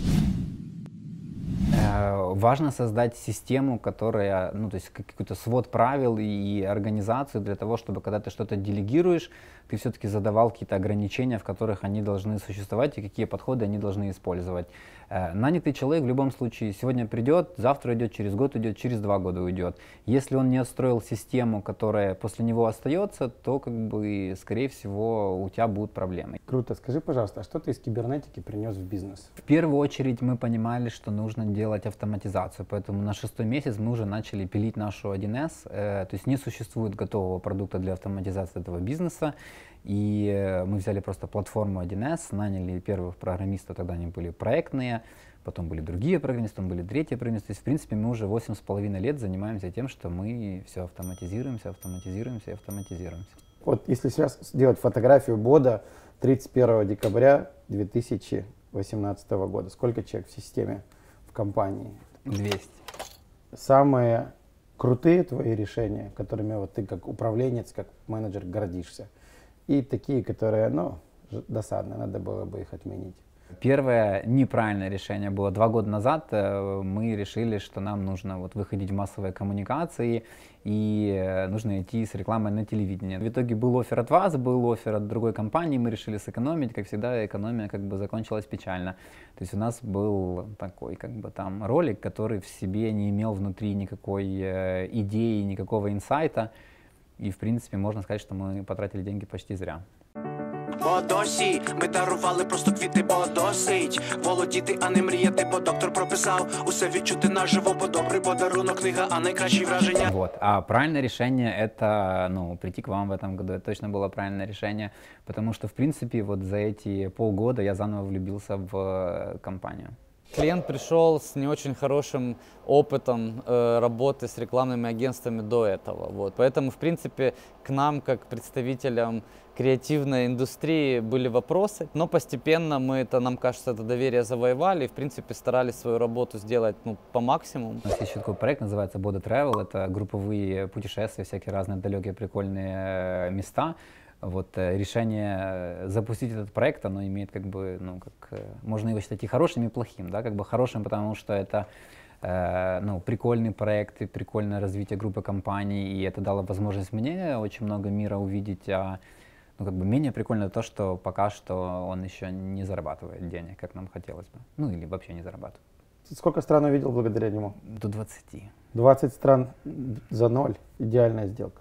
Важно создать систему, которая, ну, то есть какой-то свод правил и организацию для того, чтобы когда ты что-то делегируешь, ты все-таки задавал какие-то ограничения, в которых они должны существовать и какие подходы они должны использовать. Нанятый человек в любом случае сегодня придет, завтра идет, через год идет, через два года уйдет. Если он не отстроил систему, которая после него остается, то, как бы, скорее всего, у тебя будут проблемы. Круто. Скажи, пожалуйста, а что ты из кибернетики принес в бизнес? В первую очередь мы понимали, что нужно делать автоматизацию, поэтому на шестой месяц мы уже начали пилить нашу один эс, э, то есть не существует готового продукта для автоматизации этого бизнеса, и э, мы взяли просто платформу один эс, наняли первых программистов, тогда они были проектные, потом были другие программисты, потом были третьи программисты, то есть в принципе мы уже восемь с половиной лет занимаемся тем, что мы все автоматизируемся, автоматизируемся и автоматизируемся. Вот если сейчас сделать фотографию бода тридцать первого декабря две тысячи восемнадцатого года, сколько человек в системе? Компании. двести. Самые крутые твои решения, которыми вот ты как управленец, как менеджер гордишься, и такие, которые, ну, досадно, надо было бы их отменить. Первое неправильное решение было два года назад. Мы решили, что нам нужно вот выходить в массовые коммуникации и нужно идти с рекламой на телевидение. В итоге был оффер от вас, был оффер от другой компании, мы решили сэкономить. Как всегда, экономия как бы закончилась печально. То есть у нас был такой как бы там ролик, который в себе не имел внутри никакой э, идеи, никакого инсайта. И в принципе можно сказать, что мы потратили деньги почти зря. Бо досі ми дарували просто квіти, бо досить володіти, а не мріяти, бо доктор прописав усе відчути наживо, бо добрий подарунок, книга, а найкращі враження. Вот. А правильное решение это, ну, прийти к вам в этом году, это точно было правильное решение, потому что, в принципе, вот за эти полгода я заново влюбился в компанию. Клиент пришел с не очень хорошим опытом э, работы с рекламными агентствами до этого. Вот. Поэтому, в принципе, к нам, как представителям креативной индустрии, были вопросы. Но постепенно мы, это, нам кажется, это доверие завоевали и, в принципе, старались свою работу сделать ну, по максимуму. У нас есть еще такой проект, называется Boda Travel. Это групповые путешествия, всякие разные далекие прикольные места. Вот решение запустить этот проект, оно имеет как бы, ну, как, можно его считать и хорошим, и плохим, да, как бы хорошим, потому что это, э, ну, прикольный проект, и прикольное развитие группы компаний, и это дало возможность мне очень много мира увидеть, а, ну, как бы менее прикольно то, что пока что он еще не зарабатывает денег, как нам хотелось бы, ну, или вообще не зарабатывает. Сколько стран увидел благодаря нему? До двадцати. двадцать стран за ноль. Идеальная сделка.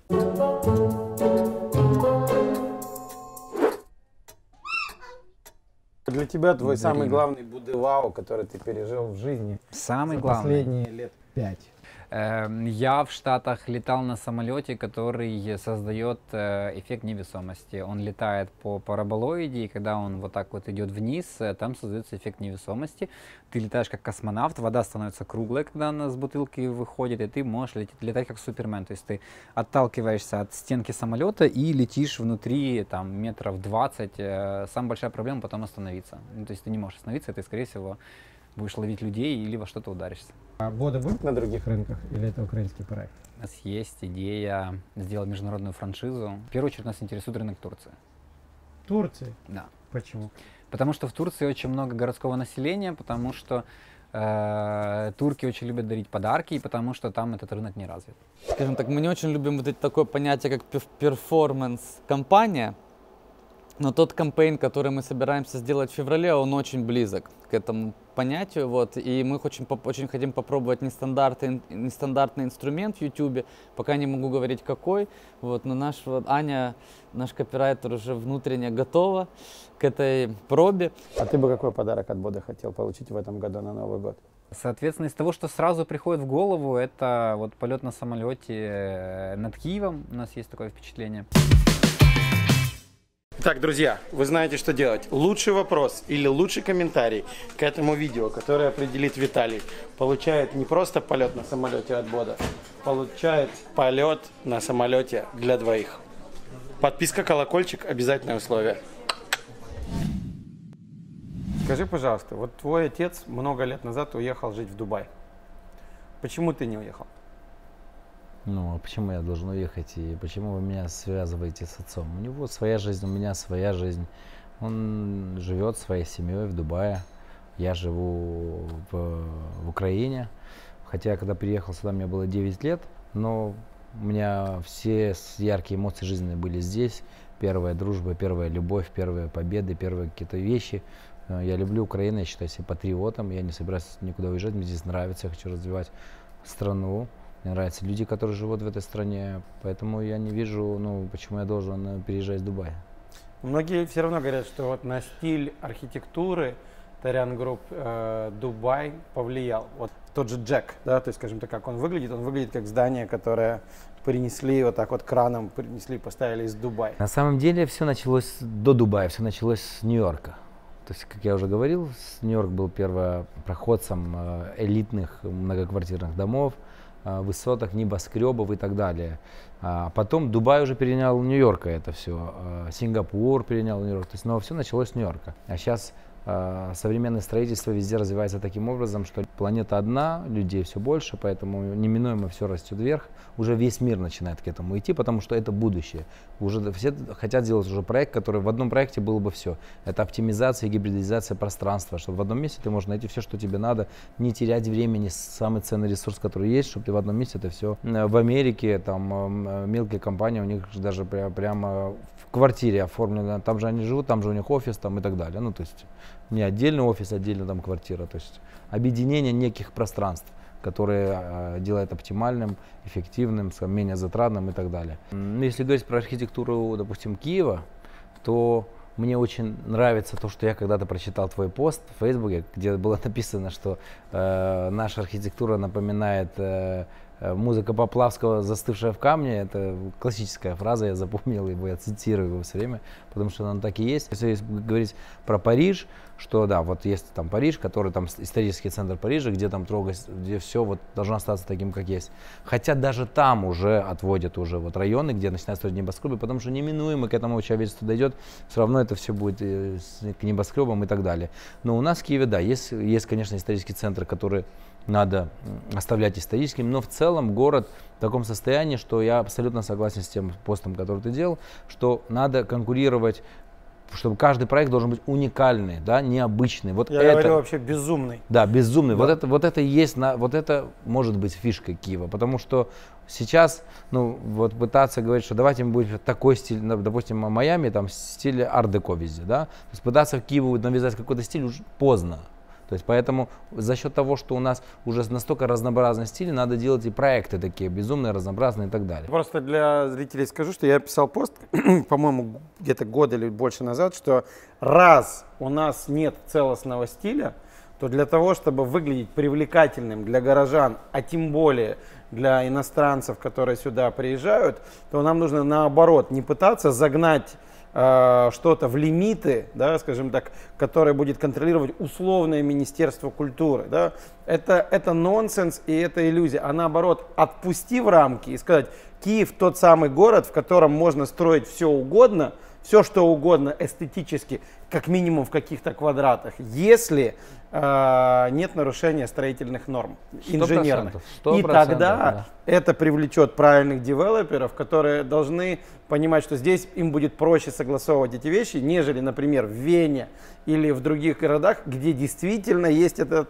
Для тебя твой самый главный будевау, который ты пережил в жизни самый за главный. последние лет пять? Я в Штатах летал на самолете, который создает эффект невесомости. Он летает по параболоиде, и когда он вот так вот идет вниз, там создается эффект невесомости. Ты летаешь как космонавт, вода становится круглой, когда она с бутылки выходит, и ты можешь лететь, летать как Супермен. То есть ты отталкиваешься от стенки самолета и летишь внутри там, метров двадцать. Самая большая проблема потом остановиться. Ну, то есть ты не можешь остановиться, ты, скорее всего, будешь ловить людей или во что-то ударишься. А Boda будет на других рынках или это украинский проект? У нас есть идея сделать международную франшизу. В первую очередь нас интересует рынок Турции. Турции? Да. Почему? Потому что в Турции очень много городского населения, потому что э, турки очень любят дарить подарки, и потому что там этот рынок не развит. Скажем так, мы не очень любим вот это такое понятие, как перформанс-компания. Но тот кампейн, который мы собираемся сделать в феврале, он очень близок к этому понятию. Вот, и мы очень, очень хотим попробовать нестандартный, нестандартный инструмент в YouTube. Пока не могу говорить какой. Вот, но наш, вот, Аня, наш копирайтер, уже внутренне готова к этой пробе. А ты бы какой подарок от Boda хотел получить в этом году на Новый год? Соответственно, из того, что сразу приходит в голову, это вот полет на самолете над Киевом. У нас есть такое впечатление. Так, друзья, вы знаете, что делать. Лучший вопрос или лучший комментарий к этому видео, который определит Виталий, получает не просто полет на самолете от Boda, получает полет на самолете для двоих. Подписка, колокольчик, обязательное условие. Скажи, пожалуйста, вот твой отец много лет назад уехал жить в Дубай. Почему ты не уехал? Ну, а почему я должен уехать и почему вы меня связываете с отцом? У него своя жизнь, у меня своя жизнь. Он живет своей семьей в Дубае. Я живу в, в Украине. Хотя, когда приехал сюда, мне было девять лет, но у меня все яркие эмоции жизненные были здесь. Первая дружба, первая любовь, первые победы, первые какие-то вещи. Я люблю Украину, я считаю себя патриотом. Я не собираюсь никуда уезжать, мне здесь нравится, я хочу развивать страну. Мне нравятся люди, которые живут в этой стране, поэтому я не вижу, ну, почему я должен переезжать в Дубай. Многие все равно говорят, что вот на стиль архитектуры Тарян Групп э, Дубай повлиял. Вот тот же Джек, да, то есть, скажем так, как он выглядит, он выглядит как здание, которое принесли вот так вот краном, принесли, поставили из Дубая. На самом деле все началось до Дубая, все началось с Нью-Йорка. То есть, как я уже говорил, Нью-Йорк был первопроходцем э, элитных многоквартирных домов, высотах, небоскребов и так далее. А потом Дубай уже перенял Нью-Йорка это все, Сингапур перенял Нью-Йорк, то есть, но все началось с Нью-Йорка. А сейчас а, современное строительство везде развивается таким образом, что планета одна, людей все больше, поэтому неминуемо все растет вверх. Уже весь мир начинает к этому идти, потому что это будущее. Уже все хотят сделать уже проект, который в одном проекте было бы все. Это оптимизация и гибридизация пространства, чтобы в одном месте ты можешь найти все, что тебе надо, не терять времени, самый ценный ресурс, который есть, чтобы ты в одном месте это все. В Америке там мелкие компании, у них даже прямо в квартире оформлено, там же они живут, там же у них офис там и так далее. Ну, то есть не отдельный офис, отдельно там квартира. То есть объединение неких пространств, которые э, делают оптимальным, эффективным, менее затратным и так далее. Если говорить про архитектуру, допустим, Киева, то мне очень нравится то, что я когда-то прочитал твой пост в Фейсбуке, где было написано, что э, наша архитектура напоминает э, музыка Поплавского «Застывшая в камне» — это классическая фраза, я запомнил его, я цитирую его все время, потому что она так и есть. Если говорить про Париж, что да, вот есть там Париж, который там исторический центр Парижа, где там трогать, где все вот должно остаться таким, как есть. Хотя даже там уже отводят уже вот районы, где начинают строить небоскребы, потому что неминуемо к этому человечество дойдет, все равно это все будет к небоскребам и так далее. Но у нас в Киеве, да, есть, есть, конечно, исторический центр, который надо оставлять историческим, но в целом город в таком состоянии, что я абсолютно согласен с тем постом, который ты делал, что надо конкурировать, чтобы каждый проект должен быть уникальный, да, необычный. Вот я это, говорю вообще безумный. Да, безумный. Да. Вот это, вот это есть, на, вот это может быть фишкой Киева, потому что сейчас, ну, вот пытаться говорить, что давайте мы будем такой стиль, допустим, в Майами, там, стиль арт-деко везде, да, то есть пытаться в Киеву навязать какой-то стиль уже поздно. То есть поэтому за счет того, что у нас уже настолько разнообразный стиль, надо делать и проекты такие безумные, разнообразные и так далее. Просто для зрителей скажу, что я писал пост, по-моему, где-то год или больше назад, что раз у нас нет целостного стиля, то для того, чтобы выглядеть привлекательным для горожан, а тем более для иностранцев, которые сюда приезжают, то нам нужно наоборот не пытаться загнать что-то в лимиты, да, скажем так, которое будет контролировать условное Министерство культуры. Да. Это, это нонсенс и это иллюзия. А наоборот, отпусти в рамки и сказать, Киев тот самый город, в котором можно строить все угодно, все что угодно эстетически, как минимум в каких-то квадратах, если э, нет нарушения строительных норм инженерных. сто процентов, и тогда да. это привлечет правильных девелоперов, которые должны понимать, что здесь им будет проще согласовывать эти вещи, нежели, например, в Вене или в других городах, где действительно есть этот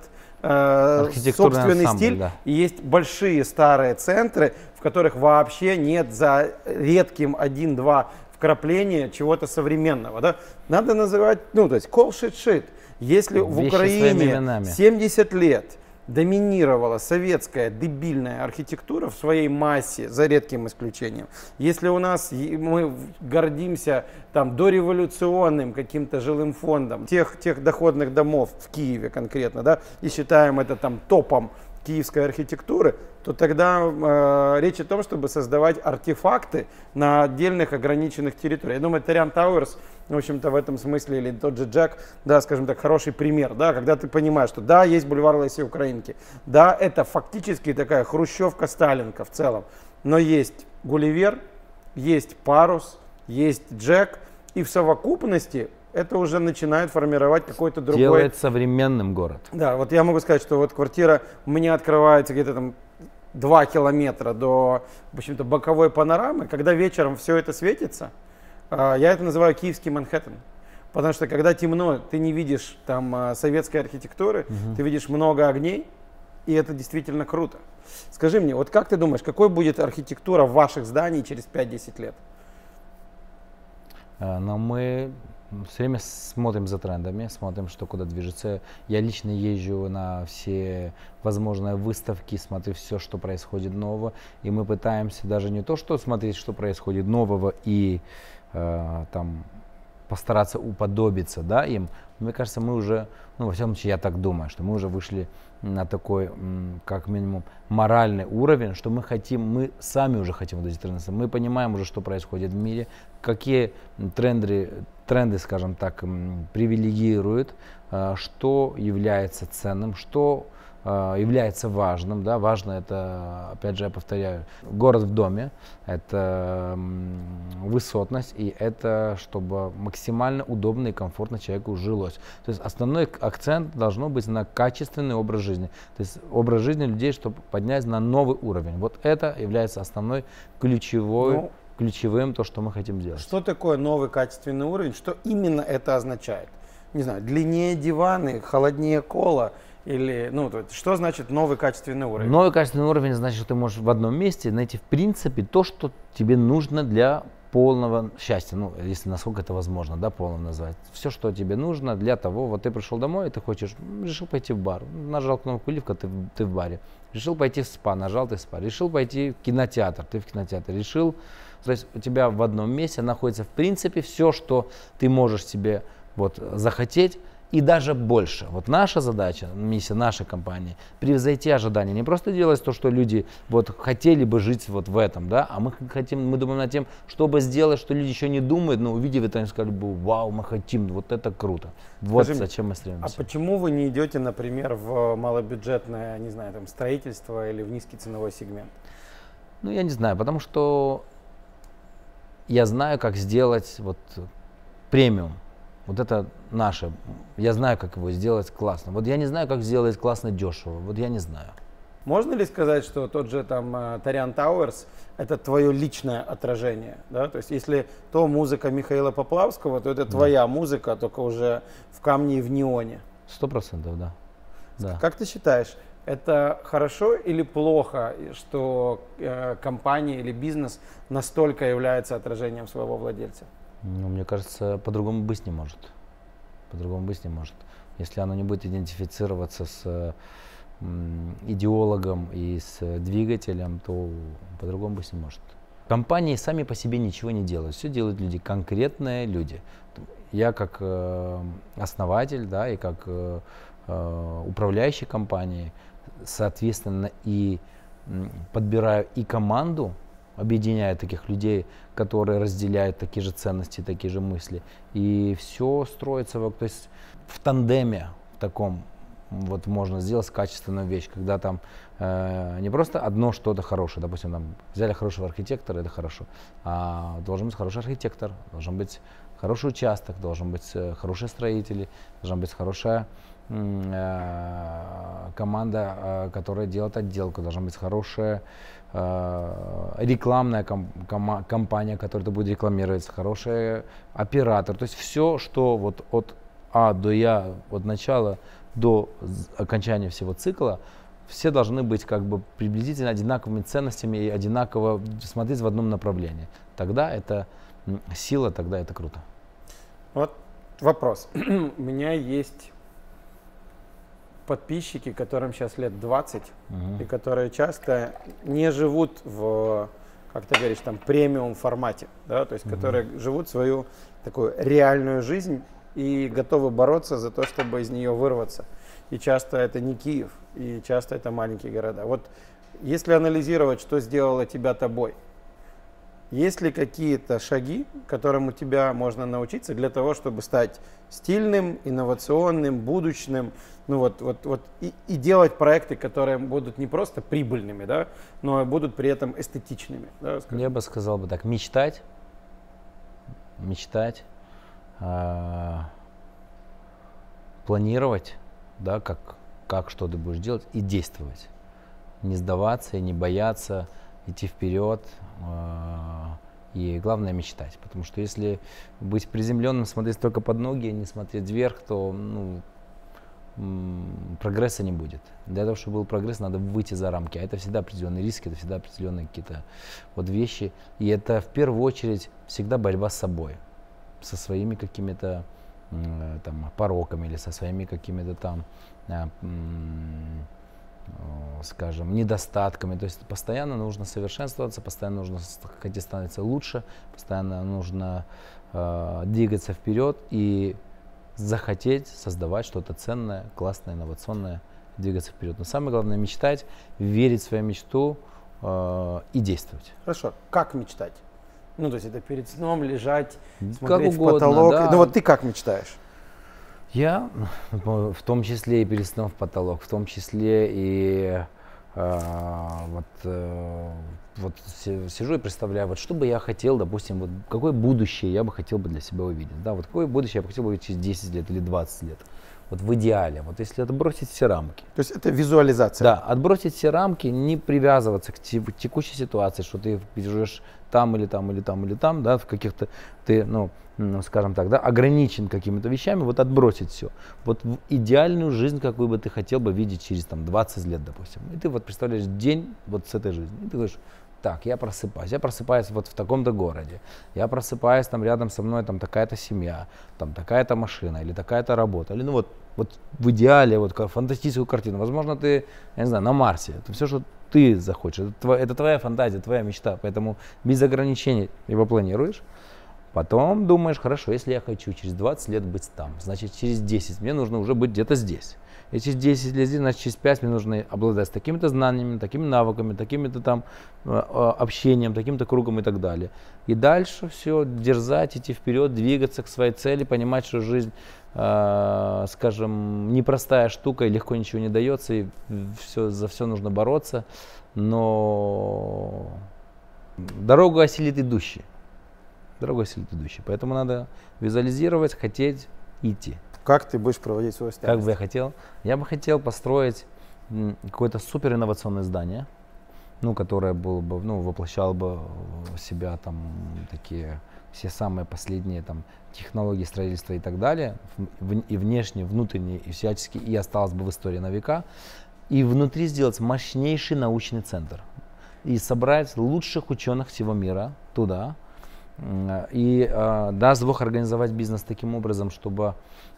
э, собственный ансамбль, стиль, да. и есть большие старые центры, в которых вообще нет за редким один-два вкрапления чего-то современного. Да? Надо называть, ну, то есть call shit shit. Если в Вещи Украине семьдесят лет доминировала советская дебильная архитектура в своей массе, за редким исключением. Если у нас мы гордимся там дореволюционным каким-то жилым фондом тех, тех доходных домов в Киеве конкретно, да, и считаем это там топом киевской архитектуры, то тогда э, речь о том, чтобы создавать артефакты на отдельных ограниченных территориях. Я думаю, Тарян Тауэрс, в общем-то, в этом смысле, или тот же Джек, да, скажем так, хороший пример, да, когда ты понимаешь, что да, есть бульвар Леси Украинки, да, это фактически такая хрущевка-сталинка в целом, но есть Гулливер, есть Парус, есть Джек, и в совокупности это уже начинает формировать какой-то другой... Делает современным город. Да, вот я могу сказать, что вот квартира у меня открывается где-то там два километра до, в общем-то, боковой панорамы. Когда вечером все это светится, я это называю киевский Манхэттен. Потому что когда темно, ты не видишь там советской архитектуры, угу. ты видишь много огней, и это действительно круто. Скажи мне, вот как ты думаешь, какой будет архитектура ваших зданий через пять-десять лет? Но мы все время смотрим за трендами, смотрим, что куда движется. Я лично езжу на все возможные выставки, смотрю все, что происходит нового. И мы пытаемся даже не то, что смотреть, что происходит нового и э, там постараться уподобиться, да, им. Мне кажется, мы уже, ну, во всяком случае, я так думаю, что мы уже вышли на такой, как минимум, моральный уровень, что мы хотим, мы сами уже хотим вот эти тренды. Мы понимаем уже, что происходит в мире, какие тренды, тренды, скажем так, привилегируют, что является ценным, что является важным, да, важно это, опять же, я повторяю, город в доме, это высотность и это, чтобы максимально удобно и комфортно человеку жилось. То есть основной акцент должно быть на качественный образ жизни, то есть образ жизни людей, чтобы поднять на новый уровень. Вот это является основной ключевой, ну, ключевым, то, что мы хотим делать. Что такое новый качественный уровень? Что именно это означает? Не знаю, длиннее диваны, холоднее кола? Или, ну, что значит новый качественный уровень? Новый качественный уровень значит, что ты можешь в одном месте найти, в принципе, то, что тебе нужно для полного счастья. Ну, если насколько это возможно, да, полным назвать. Все, что тебе нужно для того, вот ты пришел домой, и ты хочешь, решил пойти в бар, нажал кнопку лифта, ты, ты в баре. Решил пойти в спа, нажал, ты в спа. Решил пойти в кинотеатр, ты в кинотеатре. Решил, то есть у тебя в одном месте находится, в принципе, все, что ты можешь себе вот захотеть. и даже больше. Вот наша задача, миссия нашей компании, превзойти ожидания. Не просто делать то, что люди вот хотели бы жить вот в этом, да, а мы хотим, мы думаем над тем, чтобы сделать, что люди еще не думают, но увидев это, они сказали бы, вау, мы хотим, вот это круто. Вот Скажи, зачем мы стремимся. А почему вы не идете, например, в малобюджетное, не знаю, там, строительство или в низкий ценовой сегмент? Ну, я не знаю, потому что я знаю, как сделать вот премиум. Вот это наше. Я знаю, как его сделать классно. Вот я не знаю, как сделать классно дешево. Вот я не знаю. Можно ли сказать, что тот же там Tarian Towers это твое личное отражение? Да? То есть если то музыка Михаила Поплавского, то это твоя да. музыка, только уже в камне и в неоне. Сто процентов, да. да. Как ты считаешь, это хорошо или плохо, что э, компания или бизнес настолько является отражением своего владельца? Ну, мне кажется, по-другому быть не может. По-другому быть не может. Если оно не будет идентифицироваться с м, идеологом и с двигателем, то по-другому быть не может. Компании сами по себе ничего не делают. Все делают люди, конкретные люди. Я как э, основатель, да, и как э, управляющий компанией, соответственно, и м, подбираю и команду, объединяет таких людей, которые разделяют такие же ценности, такие же мысли. И все строится, то есть в тандеме в таком вот можно сделать качественную вещь, когда там э, не просто одно что-то хорошее, допустим, там взяли хорошего архитектора, это хорошо, а должен быть хороший архитектор, должен быть хороший участок, должен быть хорошие строители, должна быть хорошая э, команда, э, которая делает отделку, должна быть хорошая рекламная ком- ком- компания, которая будет рекламироваться, хороший оператор. То есть все, что вот от А до Я, от начала до окончания всего цикла, все должны быть как бы приблизительно одинаковыми ценностями и одинаково смотреть в одном направлении. Тогда это сила, тогда это круто. Вот вопрос. У меня есть подписчики, которым сейчас лет двадцать, uh-huh. и которые часто не живут в, как ты говоришь, там премиум формате, да, то есть uh-huh. которые живут свою такую реальную жизнь и готовы бороться за то, чтобы из нее вырваться. И часто это не Киев, и часто это маленькие города. Вот если анализировать, что сделало тебя тобой, есть ли какие-то шаги, которым у тебя можно научиться для того, чтобы стать стильным, инновационным, будущим, ну вот, вот, вот и, и делать проекты, которые будут не просто прибыльными, да, но и будут при этом эстетичными? Да, я бы сказал бы так, мечтать, мечтать, э, планировать, да, как, как что ты будешь делать, и действовать. Не сдаваться, не бояться, идти вперед. И главное мечтать, потому что если быть приземленным, смотреть только под ноги, не смотреть вверх, то ну, прогресса не будет. Для того, чтобы был прогресс, надо выйти за рамки, а это всегда определенные риски, это всегда определенные какие-то вот вещи. И это в первую очередь всегда борьба с собой, со своими какими-то там пороками или со своими какими-то там скажем, недостатками. То есть постоянно нужно совершенствоваться, постоянно нужно хотеть становиться лучше, постоянно нужно э, двигаться вперед и захотеть создавать что-то ценное, классное, инновационное, двигаться вперед. Но самое главное мечтать, верить в свою мечту э, и действовать. Хорошо. Как мечтать? Ну, то есть это перед сном лежать, смотреть как угодно, в потолок. Да. Ну вот ты как мечтаешь? Я, в том числе и перед сном в потолок, в том числе и э, вот, э, вот сижу и представляю, вот что бы я хотел, допустим, вот какое будущее я бы хотел бы для себя увидеть, да, вот какое будущее я бы хотел бы увидеть через десять лет или двадцать лет, вот в идеале, вот если отбросить все рамки. То есть это визуализация? Да, отбросить все рамки, не привязываться к текущей ситуации, что ты живешь там или там или там или там, да, в каких-то, ты, ну, ну, скажем так, да, ограничен какими-то вещами, вот отбросить все. Вот в идеальную жизнь, какую бы ты хотел бы видеть через там двадцать лет, допустим. И ты вот представляешь день вот с этой жизнью. И ты говоришь, так, я просыпаюсь, я просыпаюсь вот в таком-то городе, я просыпаюсь, там рядом со мной там такая-то семья, там такая-то машина или такая-то работа. Или ну вот, вот в идеале, вот фантастическую картину. Возможно, ты, я не знаю, на Марсе. Это все, что ты захочешь. Это, твоя, это твоя фантазия, твоя мечта. Поэтому без ограничений его планируешь. Потом думаешь, хорошо, если я хочу через двадцать лет быть там, значит через десять мне нужно уже быть где-то здесь. И через десять лет, значит через пять мне нужно обладать такими-то знаниями, такими навыками, такими-то там общением, таким-то кругом и так далее. И дальше все, дерзать, идти вперед, двигаться к своей цели, понимать, что жизнь, э, скажем, непростая штука, и легко ничего не дается, и все, за все нужно бороться, но дорогу осилит идущий. Дорогу осилит идущий. Поэтому надо визуализировать, хотеть, идти. Как ты будешь проводить свой старость? Как бы я хотел? Я бы хотел построить какое-то супер инновационное здание, ну, которое было бы, ну, воплощало бы в себя там такие все самые последние там технологии строительства и так далее, и внешне, внутренне, и всячески, и осталось бы в истории на века. И внутри сделать мощнейший научный центр. И собрать лучших ученых всего мира туда. И, даст Бог, организовать бизнес таким образом, чтобы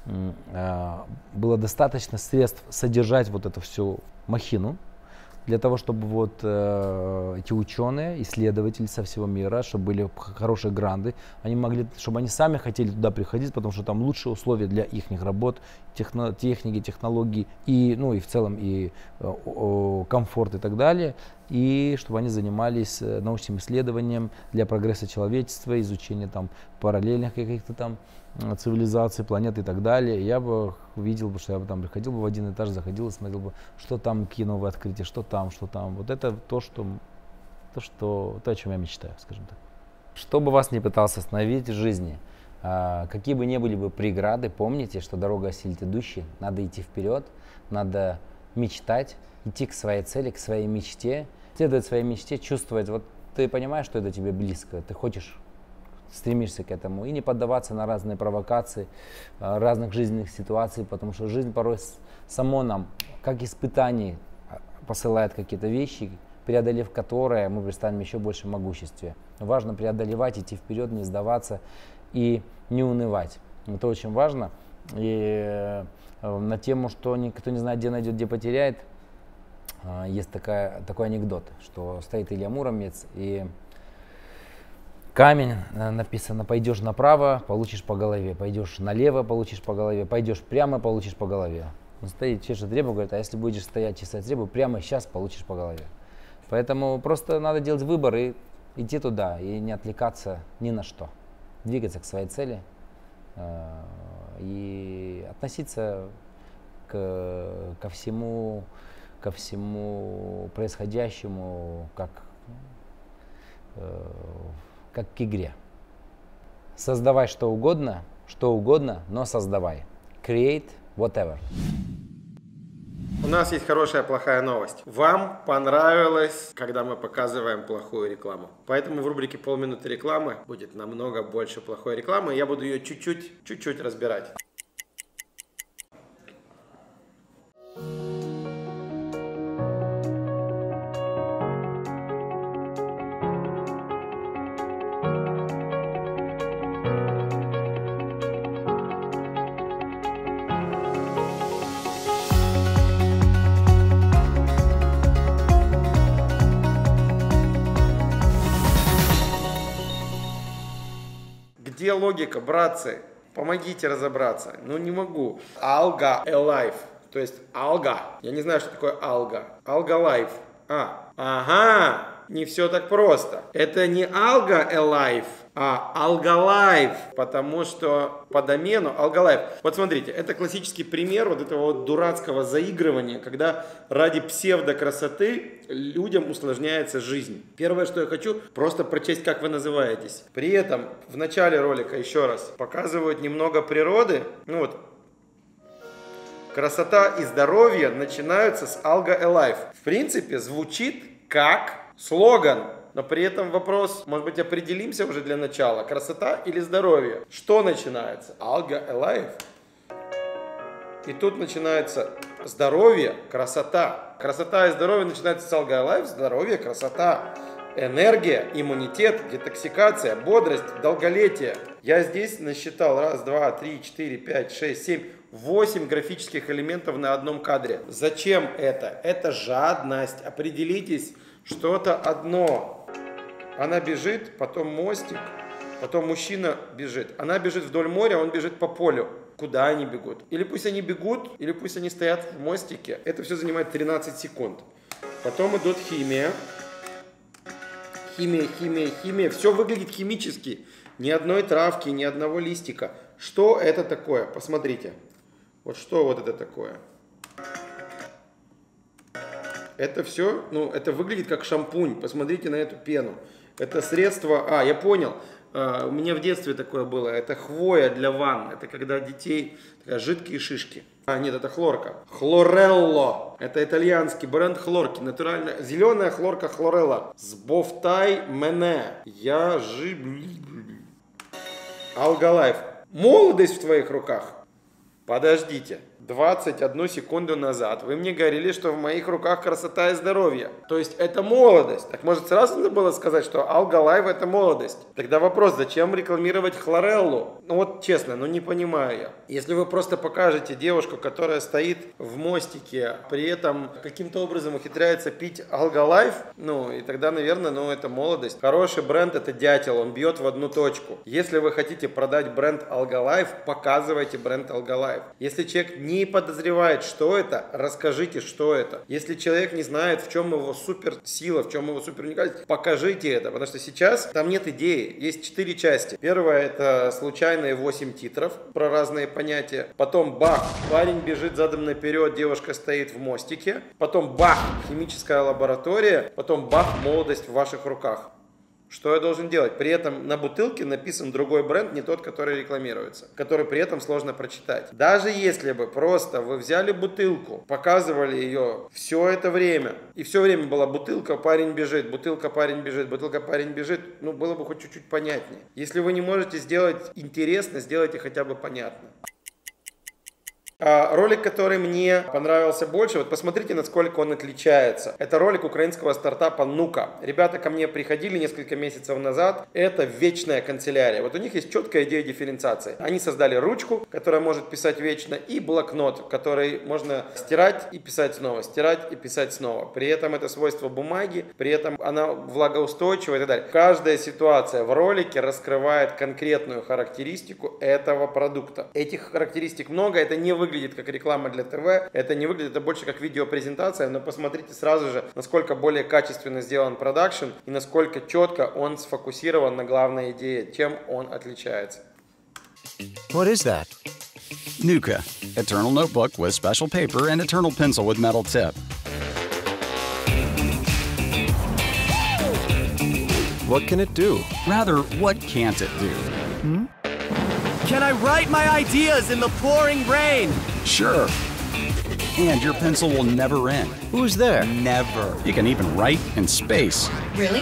было достаточно средств содержать вот эту всю махину, для того, чтобы вот э, эти ученые, исследователи со всего мира, чтобы были хорошие гранды, они могли, чтобы они сами хотели туда приходить, потому что там лучшие условия для их работ, техно, техники, технологий, и, ну, и в целом и э, э, комфорт и так далее, и чтобы они занимались научным исследованием для прогресса человечества, изучения там параллельных каких-то там цивилизаций, планет и так далее. Я бы видел, что я бы там приходил бы в один этаж, заходил и смотрел бы, что там, какие новые открытия, что там, что там. Вот это то, что, то, что, то, о чем я мечтаю, скажем так. Что бы вас ни пытался остановить в жизни, а, какие бы ни были бы преграды, помните, что дорога осилит идущий, надо идти вперед, надо мечтать, идти к своей цели, к своей мечте, следовать своей мечте, чувствовать, вот ты понимаешь, что это тебе близко, ты хочешь, стремишься к этому, и не поддаваться на разные провокации, разных жизненных ситуаций, потому что жизнь порой само нам, как испытание, посылает какие-то вещи, преодолев которые мы представим еще больше могуществе. Важно преодолевать, идти вперед, не сдаваться и не унывать. Это очень важно. И на тему, что никто не знает, где найдет, где потеряет, есть такая, такой анекдот, что стоит Илья Муромец, и камень, написано, пойдешь направо, получишь по голове, пойдешь налево, получишь по голове, пойдешь прямо, получишь по голове. Он стоит, чешет репу, говорит, а если будешь стоять, чесать репу, прямо сейчас получишь по голове. Поэтому просто надо делать выбор и идти туда, и не отвлекаться ни на что. Двигаться к своей цели э, и относиться к, ко всему, ко всему происходящему как э, как к игре. Создавай что угодно, что угодно, но создавай. Create whatever. У нас есть хорошая, плохая новость. Вам понравилось, когда мы показываем плохую рекламу. Поэтому в рубрике «Полминуты рекламы» будет намного больше плохой рекламы. Я буду ее чуть-чуть, чуть-чуть разбирать. Где логика, братцы? Помогите разобраться. Ну не могу. Alga Alive. То есть алга. Я не знаю, что такое алга. Alga Life. А, ага. Не все так просто. Это не Alga Alive, а Algalife. Потому что по домену Algalife. Вот смотрите, это классический пример вот этого вот дурацкого заигрывания, когда ради псевдокрасоты людям усложняется жизнь. Первое, что я хочу, просто прочесть, как вы называетесь. При этом в начале ролика еще раз показывают немного природы. Ну вот. Красота и здоровье начинаются с Alga Alive. В принципе, звучит как слоган. Но при этом вопрос, может быть, определимся уже для начала. Красота или здоровье? Что начинается? Alga Alive. И тут начинается здоровье, красота. Красота и здоровье начинается с Alga Alive. Здоровье, красота. Энергия, иммунитет, детоксикация, бодрость, долголетие. Я здесь насчитал раз, два, три, четыре, пять, шесть, семь, восемь графических элементов на одном кадре. Зачем это? Это жадность. Определитесь, что-то одно. Она бежит, потом мостик, Потом мужчина бежит. Она бежит вдоль моря, он бежит по полю. Куда они бегут? Или пусть они бегут, или пусть они стоят в мостике. Это все занимает тринадцать секунд. Потом идет химия. Химия, химия, химия. Все выглядит химически. Ни одной травки, ни одного листика. Что это такое? Посмотрите. Вот что вот это такое? Это все, ну, это выглядит как шампунь. Посмотрите на эту пену. Это средство... А, я понял. Uh, у меня в детстве такое было. Это хвоя для ванн. Это когда детей такая, жидкие шишки. А, нет, это хлорка. Хлорелло. Это итальянский бренд хлорки. Натуральная. Зеленая хлорка хлорелла. Сбовтай мене. Я жив... Алгалайф. Молодость в твоих руках. Подождите. двадцать одну секунду назад вы мне говорили, что в моих руках красота и здоровье. То есть это молодость. Так может сразу надо было сказать, что Алгалайф это молодость? Тогда вопрос, зачем рекламировать хлореллу? Ну вот честно, ну не понимаю я. Если вы просто покажете девушку, которая стоит в мостике, при этом каким-то образом ухитряется пить Алгалайф, ну и тогда, наверное, ну это молодость. Хороший бренд это дятел, он бьет в одну точку. Если вы хотите продать бренд Алгалайф, показывайте бренд Алгалайф. Если человек не подозревает, что это, расскажите, что это. Если человек не знает, в чем его суперсила, в чем его суперуникальность, покажите это. Потому что сейчас там нет идеи. Есть четыре части. Первая это случайные восемь титров про разные понятия. Потом бах, парень бежит задом наперед, девушка стоит в мостике. Потом бах, химическая лаборатория. Потом бах, молодость в ваших руках. Что я должен делать? При этом на бутылке написан другой бренд, не тот, который рекламируется, который при этом сложно прочитать. Даже если бы просто вы взяли бутылку, показывали ее все это время, и все время была бутылка, парень бежит, бутылка, парень бежит, бутылка, парень бежит, ну было бы хоть чуть-чуть понятнее. Если вы не можете сделать интересно, сделайте хотя бы понятно. А ролик, который мне понравился больше, вот посмотрите, насколько он отличается. Это ролик украинского стартапа Нука. Ребята ко мне приходили несколько месяцев назад. Это вечная канцелярия. Вот у них есть четкая идея дифференциации. Они создали ручку, которая может писать вечно, и блокнот, который можно стирать и писать снова, стирать и писать снова. При этом это свойство бумаги, при этом она влагоустойчивая и так далее. Каждая ситуация в ролике раскрывает конкретную характеристику этого продукта. Этих характеристик много, это не вы выглядит как реклама для ТВ, это не выглядит, это больше как видеопрезентация, но посмотрите сразу же, насколько более качественно сделан продакшн и насколько четко он сфокусирован на главной идее, чем он отличается. What is that? Nuka, Eternal Notebook with special paper and Eternal Pencil with metal tip. What can it do? Rather, what can't it do? Hmm? Can I write my ideas in the pouring rain? Sure. And your pencil will never end. Who's there? Never. You can even write in space. Really?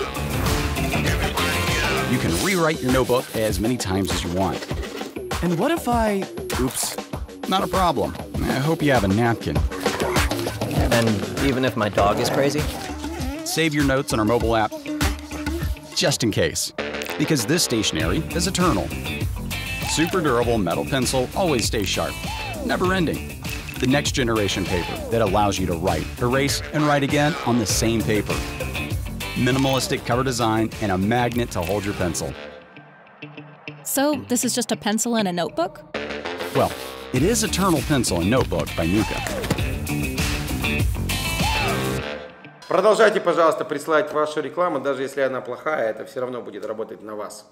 You can rewrite your notebook as many times as you want. And what if I... Oops. Not a problem. I hope you have a napkin. And even if my dog is crazy? Save your notes on our mobile app. Just in case. Because this stationery is eternal. Super durable metal pencil always stays sharp, never ending. The next generation paper that allows you to write, erase, and write again on the same paper. Minimalistic cover design and a magnet to hold your pencil. So this is just a pencil and a notebook? Well, it is Eternal Pencil and Notebook by Nuka. Продолжайте, пожалуйста, присылать вашу рекламу, даже если она плохая, это все равно будет работать на вас.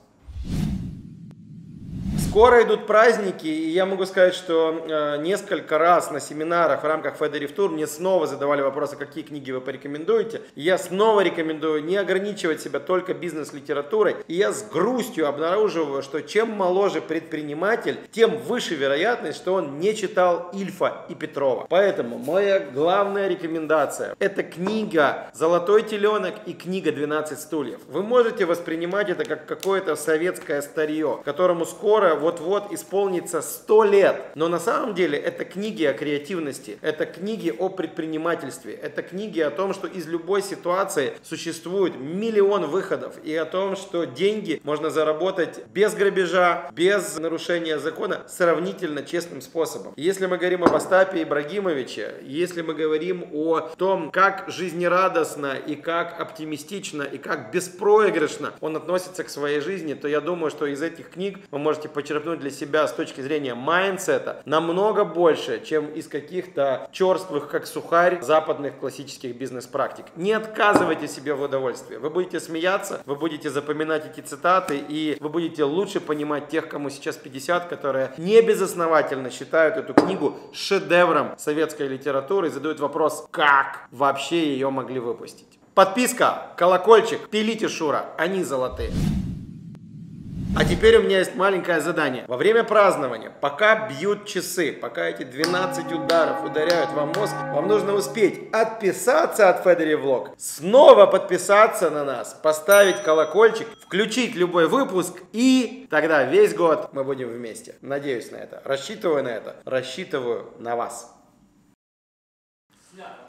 Скоро идут праздники, и я могу сказать, что э, несколько раз на семинарах в рамках Федорив Тур мне снова задавали вопросы, какие книги вы порекомендуете. И я снова рекомендую не ограничивать себя только бизнес-литературой. И я с грустью обнаруживаю, что чем моложе предприниматель, тем выше вероятность, что он не читал Ильфа и Петрова. Поэтому моя главная рекомендация – это книга «Золотой теленок» и книга «двенадцать стульев». Вы можете воспринимать это как какое-то советское старье, которому скоро вот-вот исполнится сто лет. Но на самом деле это книги о креативности, это книги о предпринимательстве, это книги о том, что из любой ситуации существует миллион выходов, и о том, что деньги можно заработать без грабежа, без нарушения закона, сравнительно честным способом. Если мы говорим об Остапе Ибрагимовиче, если мы говорим о том, как жизнерадостно и как оптимистично и как беспроигрышно он относится к своей жизни, то я думаю, что из этих книг вы можете почерпнуть для себя с точки зрения майндсета намного больше, чем из каких-то черствых, как сухарь, западных классических бизнес-практик. Не отказывайте себе в удовольствии. Вы будете смеяться, вы будете запоминать эти цитаты, и вы будете лучше понимать тех, кому сейчас пятьдесят, которые не безосновательно считают эту книгу шедевром советской литературы и задают вопрос, как вообще ее могли выпустить. Подписка, колокольчик, пилите, Шура, они золотые. А теперь у меня есть маленькое задание. Во время празднования, пока бьют часы, пока эти двенадцать ударов ударяют вам мозг, вам нужно успеть отписаться от Федорив Влог, снова подписаться на нас, поставить колокольчик, включить любой выпуск, и тогда весь год мы будем вместе. Надеюсь на это, рассчитываю на это, рассчитываю на вас.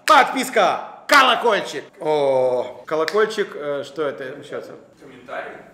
Подписка, колокольчик. О, колокольчик, э, что это? Сейчас. Комментарий.